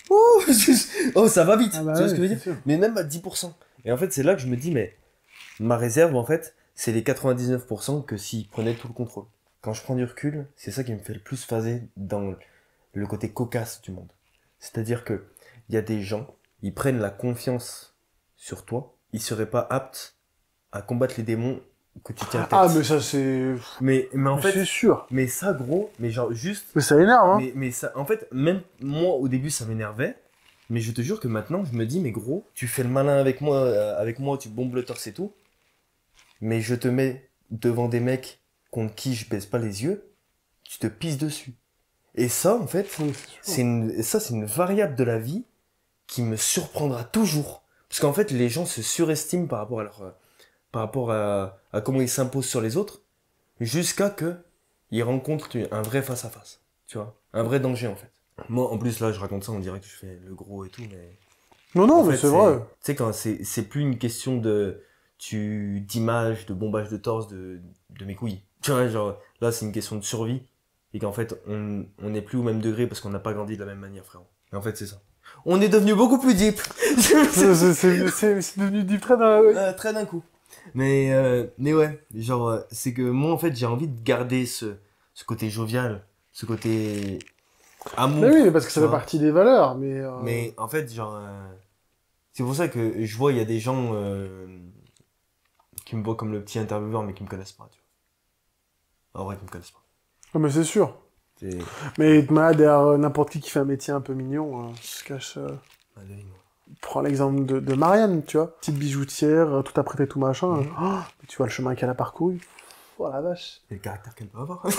Speaker 1: Oh, oh, ça va vite,
Speaker 2: Ah bah
Speaker 1: tu vois ce
Speaker 2: ouais,
Speaker 1: que je veux dire?
Speaker 2: c'est sûr.
Speaker 1: Mais même à 10%. Et en fait, c'est là que je me dis, mais ma réserve, en fait, c'est les 99% que s'ils prenaient tout le contrôle. Quand je prends du recul, c'est ça qui me fait le plus phaser dans le côté cocasse du monde. C'est-à-dire que il y a des gens, ils prennent la confiance sur toi, ils seraient pas aptes à combattre les démons que tu tiens à tête.
Speaker 2: Ah, mais ça, c'est...
Speaker 1: Mais en
Speaker 2: Mais
Speaker 1: fait,
Speaker 2: c'est sûr.
Speaker 1: mais ça, gros, mais genre juste,
Speaker 2: Mais ça énerve, hein.
Speaker 1: mais ça, en fait, même moi au début ça m'énervait, mais je te jure que maintenant je me dis, mais gros, tu fais le malin avec moi, tu bombes le torse et tout, mais je te mets devant des mecs contre qui je baisse pas les yeux, tu te pisses dessus. Et ça, en fait,
Speaker 2: Oui, c'est sûr.
Speaker 1: c'est une variable de la vie qui me surprendra toujours. Parce qu'en fait, les gens se surestiment par rapport à par rapport à comment ils s'imposent sur les autres, jusqu'à que ils rencontrent un vrai face à face. Tu vois, un vrai danger en fait. Moi, en plus, là, je raconte ça, on dirait que je fais le gros et tout, mais.
Speaker 2: Non, non,
Speaker 1: En
Speaker 2: mais
Speaker 1: fait,
Speaker 2: c'est vrai.
Speaker 1: Tu sais, quand c'est plus une question d'image, de bombage de torse, de mes couilles. Tu vois, genre, là, c'est une question de survie. Et qu'en fait, on n'est plus au même degré parce qu'on n'a pas grandi de la même manière, frérot. Et en fait, c'est ça. On est devenu beaucoup plus deep.
Speaker 2: C'est devenu deep très d'un...
Speaker 1: Très d'un coup. Mais ouais, genre, c'est que moi, en fait, j'ai envie de garder ce côté jovial, ce côté amour.
Speaker 2: Mais oui, mais parce que
Speaker 1: tu
Speaker 2: ça fait
Speaker 1: vois.
Speaker 2: partie des valeurs,
Speaker 1: Mais en fait, genre, c'est pour ça que je vois, il y a des gens qui me voient comme le petit intervieweur, mais qui me connaissent pas, tu vois. En vrai, qui me connaissent pas.
Speaker 2: Ah, mais c'est sûr.
Speaker 1: C'est...
Speaker 2: Mais malade derrière n'importe qui fait un métier un peu mignon, se cache... Prends l'exemple de Marianne, tu vois. Petite bijoutière, tout apprêté, tout machin.
Speaker 1: Mhm.
Speaker 2: Oh, mais tu vois le chemin qu'elle a parcouru. Oh la vache.
Speaker 1: Et le caractère qu'elle peut avoir.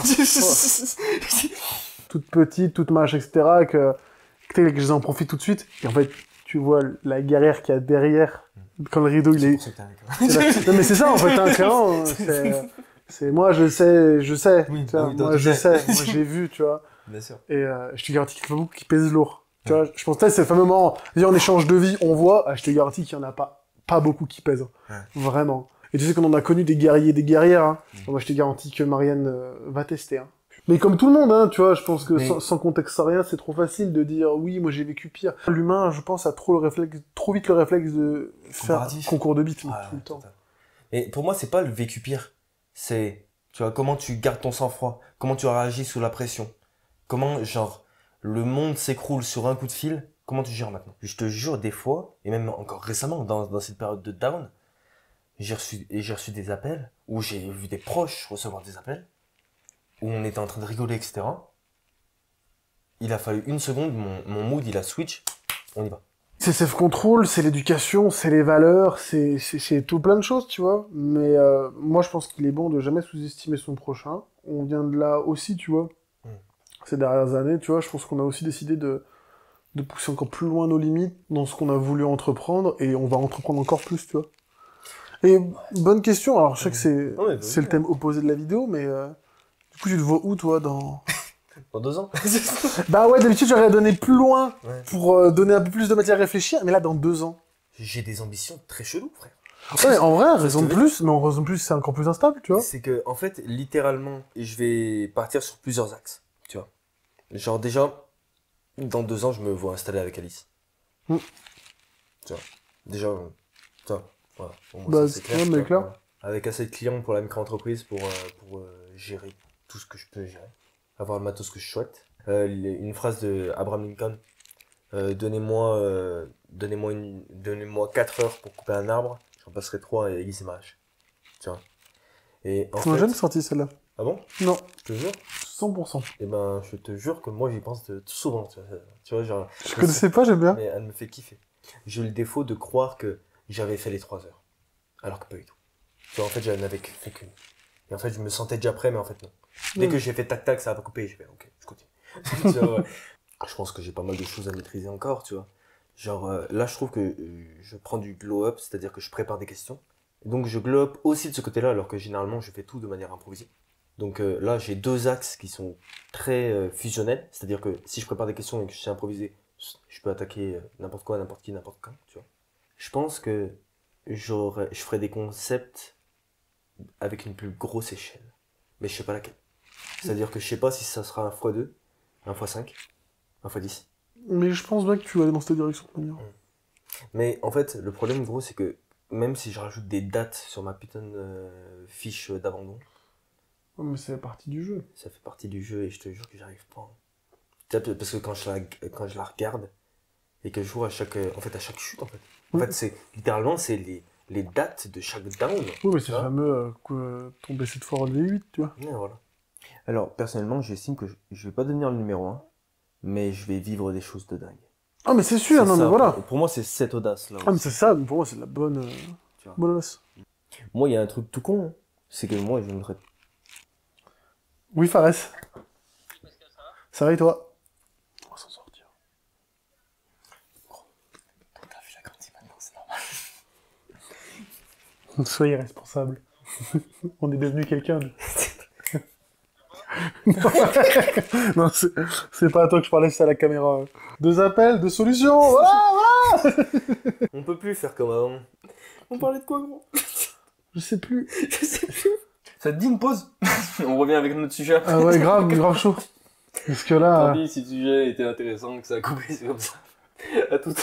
Speaker 2: Toute petite, toute machin, etc. Que je en profite tout de suite. Et en fait, tu vois la guerrière qu'il y a derrière. Quand le rideau, il
Speaker 1: C'est
Speaker 2: est...
Speaker 1: pour ça que t'es avec moi.
Speaker 2: Non mais c'est ça en fait, hein, clairement. C'est moi, je sais.
Speaker 1: Oui,
Speaker 2: Tu vois,
Speaker 1: ah oui, toi,
Speaker 2: moi,
Speaker 1: tu
Speaker 2: je
Speaker 1: sais.
Speaker 2: sais. Moi, j'ai vu, tu vois.
Speaker 1: Bien sûr.
Speaker 2: Et je te garantis qu'il y en a beaucoup qui pèsent lourd. Tu vois, je pense que c'est le fameux moment, on échange de vie, on voit, je te garantis qu'il y en a pas beaucoup qui pèsent.
Speaker 1: Ouais.
Speaker 2: Vraiment. Et tu sais qu'on en a connu des guerriers et des guerrières, hein. Moi, je te garantis que Marianne va tester, hein. Mais comme tout le monde, hein, tu vois, je pense que
Speaker 1: Mais-
Speaker 2: sans contexte, sans rien, c'est trop facile de dire oui, moi j'ai vécu pire. L'humain, je pense, a trop vite le réflexe de faire
Speaker 1: Comparatif.
Speaker 2: concours de bite tout
Speaker 1: Ah,
Speaker 2: le temps.
Speaker 1: total. Et pour moi, c'est pas le vécu pire. C'est, tu vois, comment tu gardes ton sang-froid, comment tu réagis sous la pression, comment, genre, le monde s'écroule sur un coup de fil, comment tu gères maintenant? Je te jure, des fois, et même encore récemment, dans cette période de down, j'ai reçu des appels, où j'ai vu des proches recevoir des appels, où on était en train de rigoler, etc. Il a fallu une seconde, mon mood, il a switch, on y va.
Speaker 2: C'est self-control, c'est l'éducation, c'est les valeurs, c'est tout plein de choses, tu vois. Mais moi, je pense qu'il est bon de jamais sous-estimer son prochain. On vient de là aussi, tu vois. Ces dernières années, tu vois, je pense qu'on a aussi décidé de pousser encore plus loin nos limites dans ce qu'on a voulu entreprendre, et on va entreprendre encore plus, tu vois. Et bonne question, alors je sais que
Speaker 1: Ouais,
Speaker 2: c'est le thème opposé de la vidéo, mais du coup, tu te vois où, toi, dans...
Speaker 1: Dans 2 ans.
Speaker 2: Bah ouais, d'habitude, j'aurais donné plus loin
Speaker 1: Ouais.
Speaker 2: pour donner un peu plus de matière à réfléchir, mais là, dans 2 ans.
Speaker 1: J'ai des ambitions très cheloues, frère.
Speaker 2: Ouais, en vrai,
Speaker 1: C'est
Speaker 2: raison
Speaker 1: ce
Speaker 2: de
Speaker 1: que-
Speaker 2: plus, mais en raison de plus, c'est encore plus instable, tu vois.
Speaker 1: C'est que, en fait, littéralement, je vais partir sur plusieurs axes, tu vois. Genre, déjà, dans 2 ans, je me vois installé avec Alice.
Speaker 2: Mm.
Speaker 1: Tu vois. Déjà, tu vois, voilà. Pour moi,
Speaker 2: Bah,
Speaker 1: ça, c'est
Speaker 2: ouais,
Speaker 1: tu
Speaker 2: mais
Speaker 1: vois,
Speaker 2: clair.
Speaker 1: voilà. Avec assez de clients pour la micro-entreprise, pour gérer tout ce que je peux gérer. Avoir le matos que je souhaite. Une phrase de Abraham Lincoln. Donnez-moi 4 heures pour couper un arbre, j'en passerai 3 à aiguiser ma hache. Tu vois. Et en
Speaker 2: On a
Speaker 1: fait...
Speaker 2: jamais sorti celle-là.
Speaker 1: Ah bon?
Speaker 2: Non,
Speaker 1: Je te jure?
Speaker 2: 100%.
Speaker 1: Eh ben, je te jure que moi, j'y pense souvent, tu vois, genre...
Speaker 2: Je connaissais pas, j'aime bien.
Speaker 1: Mais elle me fait kiffer. J'ai eu le défaut de croire que j'avais fait les 3 heures. Alors que pas du tout. Tu vois, en fait, j'en avais fait qu'une. Et en fait, je me sentais déjà prêt, mais en fait, non. Dès
Speaker 2: Ouais.
Speaker 1: que j'ai fait tac-tac, ça a pas coupé, j'ai fait, ok, je continue. Tu vois, ouais. Je pense que j'ai pas mal de choses à maîtriser encore, tu vois. Genre, là, je trouve que je prends du glow-up, c'est-à-dire que je prépare des questions. Et donc, je glow-up aussi de ce côté-là, alors que généralement, je fais tout de manière improvisée. Donc là, j'ai 2 axes qui sont très fusionnels. C'est-à-dire que si je prépare des questions et que je sais improviser, je peux attaquer n'importe quoi, n'importe qui, n'importe quand, tu vois. Je pense que je ferai des concepts avec une plus grosse échelle. Mais je sais pas laquelle. C'est-à-dire que je sais pas si ça sera un x2, un x5, un x10.
Speaker 2: Mais je pense bien que tu vas aller dans cette direction de manière.
Speaker 1: Mais en fait, le problème, gros, c'est que même si je rajoute des dates sur ma putain de fiche d'abandon,
Speaker 2: Ouais, mais c'est partie du jeu.
Speaker 1: ça fait partie du jeu et je te jure que j'arrive pas. Tu sais, parce que quand je la regarde et que je joue à chaque, en fait, à chaque chute, en fait. En
Speaker 2: Oui.
Speaker 1: fait, c'est littéralement, c'est les dates de chaque down.
Speaker 2: Oui, mais c'est
Speaker 1: tu
Speaker 2: le
Speaker 1: vois.
Speaker 2: fameux tomber cette fois relevé 8, tu vois.
Speaker 1: Ouais, voilà. Alors, personnellement, j'estime que je vais pas devenir le numéro 1, mais je vais vivre des choses de dingue.
Speaker 2: Ah, mais c'est sûr, non,
Speaker 1: ça,
Speaker 2: mais voilà.
Speaker 1: pour moi, c'est cette audace-là.
Speaker 2: Ah, mais
Speaker 1: aussi,
Speaker 2: c'est ça, pour moi, c'est de la bonne.
Speaker 1: tu vois.
Speaker 2: Bonne audace.
Speaker 1: Moi, il y a un truc tout con, hein. C'est que moi, je voudrais.
Speaker 2: Oui, Fares. Ça va et toi? On va s'en sortir. Soyez responsable. On est devenu quelqu'un. Non, c'est pas à toi que je parlais, c'est à la caméra. Deux appels, deux solutions. Ah,
Speaker 1: On peut plus faire comme avant. On parlait de quoi, gros?
Speaker 2: je sais plus.
Speaker 1: Je sais plus. Ça te dit une pause? On revient avec notre sujet.
Speaker 2: Ah ouais, grave chaud. Parce que là.
Speaker 1: Tant pis si le sujet était intéressant, que ça a coupé, c'est comme ça. À tout.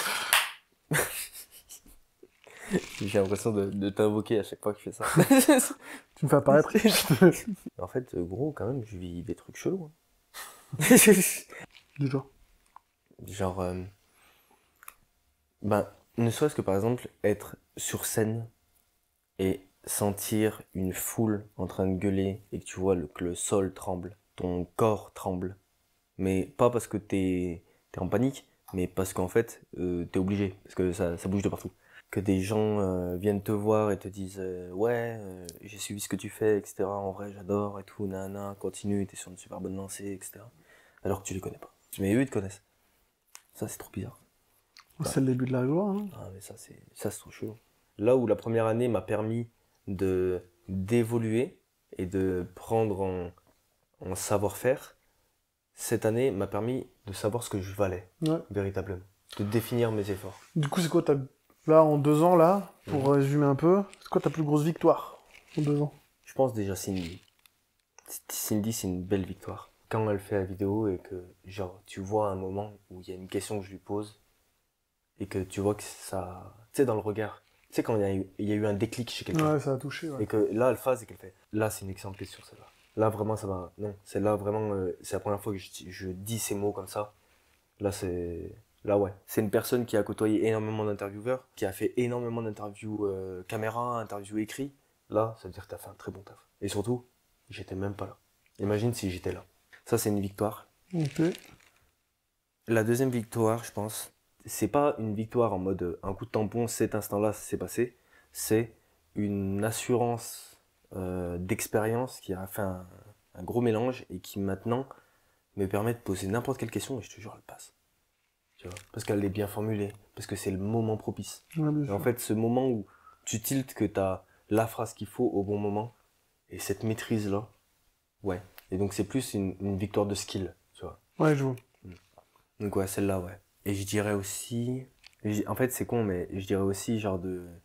Speaker 1: J'ai l'impression de t'invoquer à chaque fois que je fais ça.
Speaker 2: Tu me fais apparaître.
Speaker 1: En fait, gros, quand même, je vis des trucs chelous.
Speaker 2: Du genre.
Speaker 1: Genre, ben, ne serait-ce que par exemple, être sur scène et sentir une foule en train de gueuler et que tu vois que le sol tremble, ton corps tremble. Mais pas parce que t'es en panique, mais parce qu'en fait, t'es obligé, parce que ça bouge de partout. Que des gens viennent te voir et te disent ouais, j'ai suivi ce que tu fais, etc. En vrai, j'adore et tout, nanana, continue, t'es sur une super bonne lancée, etc. Alors que tu les connais pas. Mais eux, ils te connaissent. Ça, c'est trop bizarre.
Speaker 2: C'est le début de la gloire. Hein.
Speaker 1: Ah, mais ça, c'est trop chaud. Là où la première année m'a permis d'évoluer et de prendre en savoir-faire, cette année m'a permis de savoir ce que je valais,
Speaker 2: Ouais.
Speaker 1: véritablement. De définir mes efforts.
Speaker 2: Du coup, c'est quoi là, en 2 ans, là, pour résumer un peu, c'est quoi ta plus grosse victoire en 2 ans?
Speaker 1: Je pense déjà Cindy. Cindy, c'est une belle victoire. Quand elle fait la vidéo et que, genre, tu vois un moment où il y a une question que je lui pose et que tu vois que ça... Tu sais, dans le regard. Tu sais, quand il y a eu un déclic chez quelqu'un.
Speaker 2: Ouais, ça a touché, ouais.
Speaker 1: Et que là, elle phase et qu'elle fait. Là, c'est une excellente question, celle-là. Là, vraiment, ça va. Non, c'est là, vraiment, c'est la première fois que je dis ces mots comme ça. Là, c'est. Là, ouais. C'est une personne qui a côtoyé énormément d'intervieweurs, qui a fait énormément d'interviews caméra, interviews écrits. Là, ça veut dire que t'as fait un très bon taf. Et surtout, j'étais même pas là. Imagine si j'étais là. Ça, c'est une victoire.
Speaker 2: Ok.
Speaker 1: La deuxième victoire, je pense, c'est pas une victoire en mode un coup de tampon, cet instant-là, ça s'est passé. C'est une assurance d'expérience qui a fait un gros mélange et qui maintenant me permet de poser n'importe quelle question et je te jure, elle passe. Tu vois, parce qu'elle est bien formulée, parce que c'est le moment propice.
Speaker 2: Ouais, bien
Speaker 1: Et
Speaker 2: sûr.
Speaker 1: en fait, ce moment où tu tiltes que tu as la phrase qu'il faut au bon moment et cette maîtrise-là, ouais. Et donc, c'est plus une victoire de skill, tu vois.
Speaker 2: Ouais, je vois.
Speaker 1: Donc, ouais, celle-là, ouais. Et je dirais aussi. En fait, c'est con, mais je dirais aussi, genre,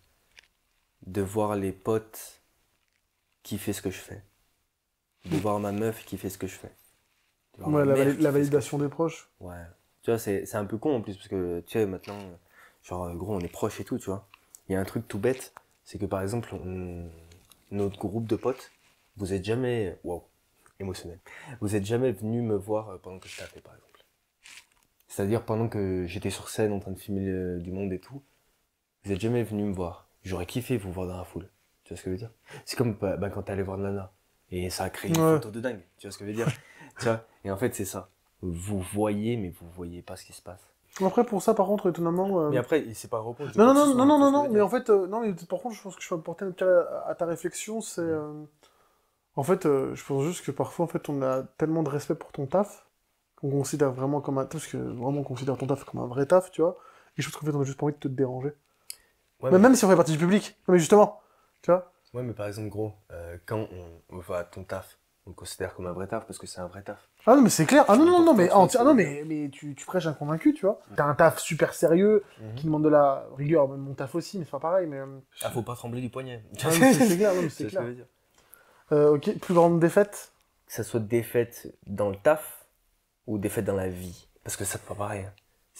Speaker 1: de voir les potes qui fait ce que je fais. De voir ma meuf qui fait ce que je fais. De voir
Speaker 2: Ouais,
Speaker 1: ma mère qui fait ce que
Speaker 2: la
Speaker 1: je
Speaker 2: validation
Speaker 1: fais.
Speaker 2: des proches.
Speaker 1: Ouais. Tu vois, c'est un peu con en plus, parce que, tu sais, maintenant, genre, gros, on est proches et tout, tu vois. Il y a un truc tout bête, c'est que par exemple, notre groupe de potes, vous êtes jamais. Waouh, émotionnel. Vous êtes jamais venu me voir pendant que je tapais, par exemple. C'est-à-dire pendant que j'étais sur scène en train de filmer du monde et tout, vous êtes jamais venu me voir. J'aurais kiffé vous voir dans la foule. Tu vois ce que je veux dire? C'est comme quand t'es allé voir Nana. Et ça a créé une
Speaker 2: Ouais.
Speaker 1: photo de dingue. Tu vois ce que je veux dire? Tu vois? Et en fait, c'est ça. Vous voyez, mais vous voyez pas ce qui se passe.
Speaker 2: Après, pour ça, par contre, étonnamment.
Speaker 1: Mais après, c'est pas repos.
Speaker 2: Non, non, non, non, non, non, mais en fait, non, mais par contre, je pense que je peux apporter un pierre à ta réflexion, c'est. En fait, je pense juste que parfois, en fait, on a tellement de respect pour ton taf, qu'on considère vraiment comme un. Parce que vraiment, on considère ton taf comme un vrai taf, tu vois. Et je pense qu'en fait, on a juste pas envie de te déranger.
Speaker 1: Ouais,
Speaker 2: Mais même si on fait partie du public. Non, mais justement, tu vois.
Speaker 1: ouais, mais par exemple, gros, quand on va à ton taf, on le considère comme un vrai taf parce que c'est un vrai taf.
Speaker 2: Ah non, mais c'est clair. Ah non, non, non, mais,
Speaker 1: Pourtant,
Speaker 2: ah, non, mais tu prêches un convaincu, tu vois. T'as un taf super sérieux, qui demande de la rigueur, même mon taf aussi, mais c'est pas pareil, mais.
Speaker 1: Ah, faut pas trembler du poignet.
Speaker 2: Ah, mais c'est clair, non, mais c'est
Speaker 1: C'est ce que
Speaker 2: clair.
Speaker 1: je veux dire.
Speaker 2: Ok, plus grande défaite.
Speaker 1: Que ça soit défaite dans le taf ou défaite dans la vie. Parce que ça, c'est pas pareil. Hein.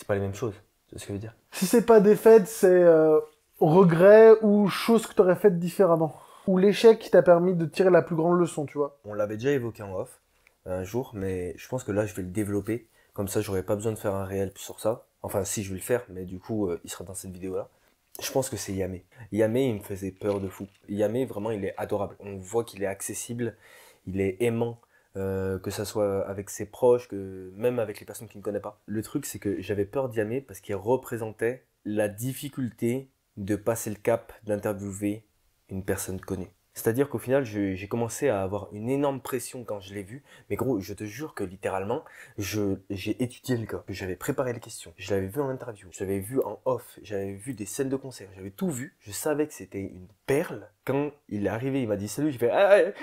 Speaker 1: c'est pas les mêmes choses. C'est ce que je veux dire.
Speaker 2: Si c'est pas défaite, c'est regret ou chose que t'aurais faite différemment. Ou l'échec qui t'a permis de tirer la plus grande leçon, tu vois.
Speaker 1: On l'avait déjà évoqué en off un jour, mais je pense que là, je vais le développer. Comme ça, j'aurais pas besoin de faire un réel sur ça. Enfin, si, je vais le faire, mais du coup, il sera dans cette vidéo-là. Je pense que c'est Yamé. Yamé, il me faisait peur de fou. Yamé, vraiment, il est adorable. On voit qu'il est accessible, il est aimant, que ça soit avec ses proches, que même avec les personnes qui ne connaissent pas. Le truc, c'est que j'avais peur d'Yamé parce qu'il représentait la difficulté de passer le cap d'interviewer une personne connue. C'est-à-dire qu'au final, j'ai commencé à avoir une énorme pression quand je l'ai vu. Mais gros, je te jure que littéralement, j'ai étudié le gars. J'avais préparé les questions. Je l'avais vu en interview. Je l'avais vu en off. J'avais vu des scènes de concert. J'avais tout vu. Je savais que c'était une perle. Quand il est arrivé, il m'a dit salut. Je fais ah ouais.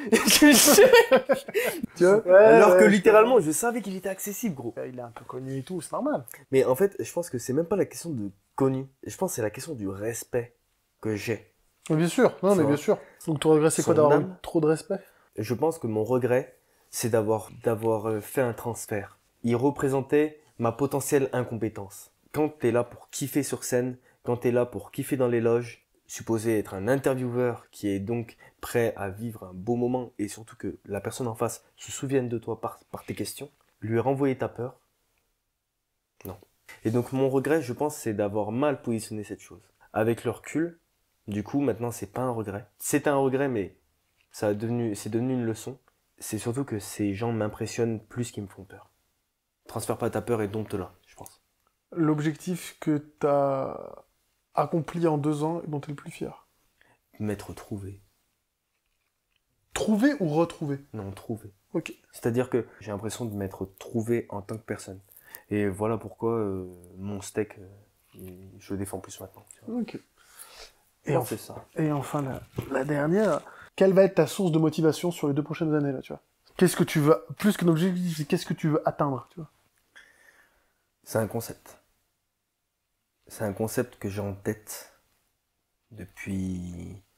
Speaker 1: Tu vois, alors que littéralement, je savais qu'il était accessible, gros.
Speaker 2: Il est un peu connu et tout, c'est normal.
Speaker 1: Mais en fait, je pense que c'est même pas la question de connu. Je pense que c'est la question du respect que j'ai.
Speaker 2: Mais bien sûr, non, mais bien sûr. Donc ton regret, c'est quoi, d'avoir eu trop de respect?
Speaker 1: Je pense que mon regret, c'est d'avoir fait un transfert. Il représentait ma potentielle incompétence. Quand t'es là pour kiffer sur scène, quand t'es là pour kiffer dans les loges, supposé être un intervieweur qui est donc prêt à vivre un beau moment et surtout que la personne en face se souvienne de toi par tes questions, lui renvoyer ta peur, non. Et donc mon regret, je pense, c'est d'avoir mal positionné cette chose. Avec le recul, du coup, maintenant, c'est pas un regret. C'est un regret, mais c'est devenu une leçon. C'est surtout que ces gens m'impressionnent plus qu'ils me font peur. Transfère pas ta peur et dompte-la, je pense.
Speaker 2: L'objectif que t'as accompli en 2 ans et dont t'es le plus fier?
Speaker 1: M'être trouvé.
Speaker 2: Trouvé ou retrouvé?
Speaker 1: Non, trouvé.
Speaker 2: Ok.
Speaker 1: C'est-à-dire que j'ai l'impression de m'être trouvé en tant que personne. Et voilà pourquoi mon steak, je le défends plus maintenant. Tu vois.
Speaker 2: Ok.
Speaker 1: Et c'est ça.
Speaker 2: Et enfin, la dernière, quelle va être ta source de motivation sur les 2 prochaines années, là, tu vois? Qu'est-ce que tu veux, plus qu'un objectif, qu'est-ce que tu veux atteindre, tu vois?
Speaker 1: C'est un concept. C'est un concept que j'ai en tête depuis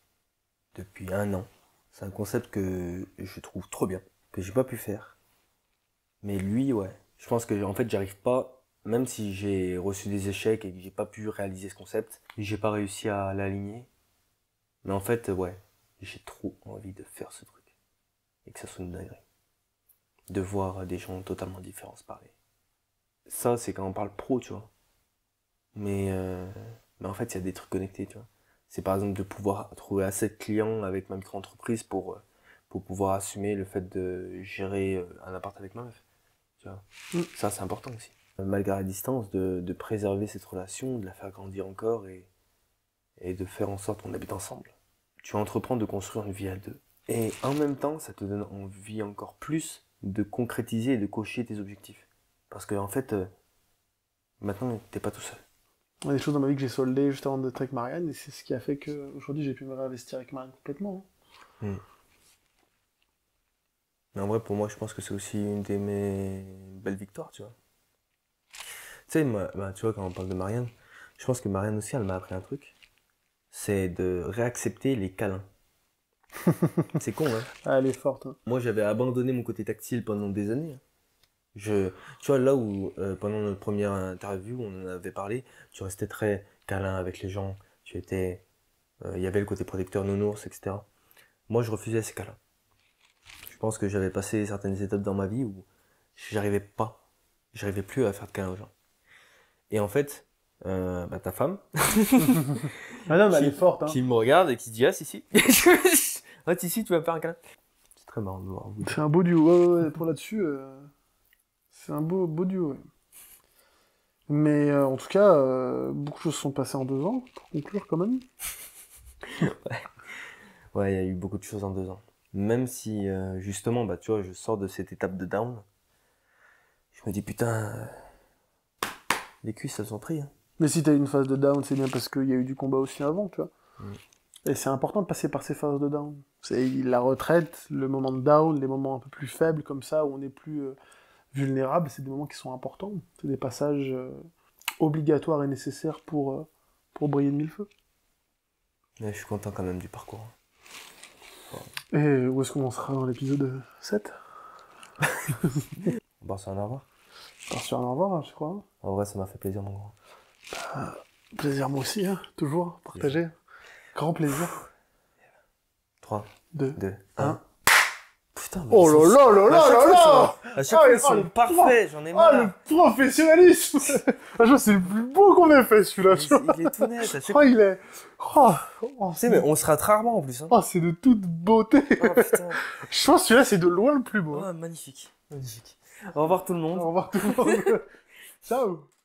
Speaker 1: 1 an. C'est un concept que je trouve trop bien, que j'ai pas pu faire. Mais lui, ouais. Je pense que, en fait, j'arrive pas, même si j'ai reçu des échecs et que j'ai pas pu réaliser ce concept, j'ai pas réussi à l'aligner. Mais en fait, ouais, j'ai trop envie de faire ce truc. Et que ça soit une dinguerie. De voir des gens totalement différents se parler. Ça, c'est quand on parle pro, tu vois. Mais en fait, il y a des trucs connectés, tu vois. C'est par exemple de pouvoir trouver assez de clients avec ma micro-entreprise pour pouvoir assumer le fait de gérer un appart avec ma meuf. Tu vois. Ça, c'est important aussi. Malgré la distance, de préserver cette relation, de la faire grandir encore et de faire en sorte qu'on habite ensemble. Tu entreprends de construire une vie à 2. Et en même temps, ça te donne envie encore plus de concrétiser et de cocher tes objectifs. Parce que en fait, maintenant, t'es pas tout seul.
Speaker 2: Il y a des choses dans ma vie que j'ai soldées juste avant d'être avec Marianne, et c'est ce qui a fait qu'aujourd'hui j'ai pu me réinvestir avec Marianne complètement.
Speaker 1: Mais en vrai, pour moi, je pense que c'est aussi une de mes belles victoires, tu vois. Tu sais, tu vois, quand on parle de Marianne, je pense que Marianne aussi, elle m'a appris un truc. C'est de réaccepter les câlins. C'est con, hein.
Speaker 2: Ah, elle est forte. Hein.
Speaker 1: Moi, j'avais abandonné mon côté tactile pendant des années. Tu vois, là où, pendant notre première interview, on en avait parlé, tu restais très câlin avec les gens. Il y avait le côté protecteur nounours, etc. Moi, je refusais ces câlins. Je pense que j'avais passé certaines étapes dans ma vie où j'arrivais plus à faire de câlins aux gens. Et en fait, ta femme,
Speaker 2: ah non, mais elle est forte. Hein.
Speaker 1: Qui me regarde et qui se dit, ah, si. Ah, si, tu vas me faire un câlin. C'est très marrant de voir.
Speaker 2: C'est un beau duo. Ouais, pour là-dessus, c'est un beau duo. Ouais. Mais en tout cas, beaucoup de choses sont passées en 2 ans, pour conclure quand même.
Speaker 1: Ouais, il y a eu beaucoup de choses en 2 ans. Même si, justement, tu vois, je sors de cette étape de down, je me dis, putain, les cuisses, elles ont pris. Hein.
Speaker 2: Mais si t'as eu une phase de down, c'est bien parce qu'il y a eu du combat aussi avant, tu vois. Et c'est important de passer par ces phases de down. C'est la retraite, le moment de down, les moments un peu plus faibles, comme ça, où on est plus vulnérable, c'est des moments qui sont importants. C'est des passages obligatoires et nécessaires pour briller de mille feux.
Speaker 1: Mais je suis content quand même du parcours.
Speaker 2: Et où est-ce qu'on en sera dans l'épisode 7?
Speaker 1: Bon, ça en avoir.
Speaker 2: Attention à en revoir, hein, je crois.
Speaker 1: En vrai, ça m'a fait plaisir, mon grand.
Speaker 2: Plaisir, moi aussi, hein, toujours, partager. Grand plaisir.
Speaker 1: 3,
Speaker 2: 2,
Speaker 1: 2,
Speaker 2: 1.
Speaker 1: 1. Putain, mais
Speaker 2: Oh là là là là là là!
Speaker 1: à chaque fois, ils
Speaker 2: oh,
Speaker 1: sont
Speaker 2: le
Speaker 1: parfaits, j'en ai
Speaker 2: Ah,
Speaker 1: marre.
Speaker 2: le professionnalisme! Franchement, c'est le plus beau qu'on ait fait, celui-là, tu vois.
Speaker 1: Il est tout net. À chaque...
Speaker 2: Oh, il est... Oh,
Speaker 1: Tu sais, mais on se rate rarement, en plus. Hein.
Speaker 2: oh, c'est de toute beauté.
Speaker 1: Oh, putain.
Speaker 2: Je pense que celui-là, c'est de loin le plus beau.
Speaker 1: Oh, magnifique. Magnifique. Au revoir tout le monde.
Speaker 2: Au revoir tout le monde. Ciao.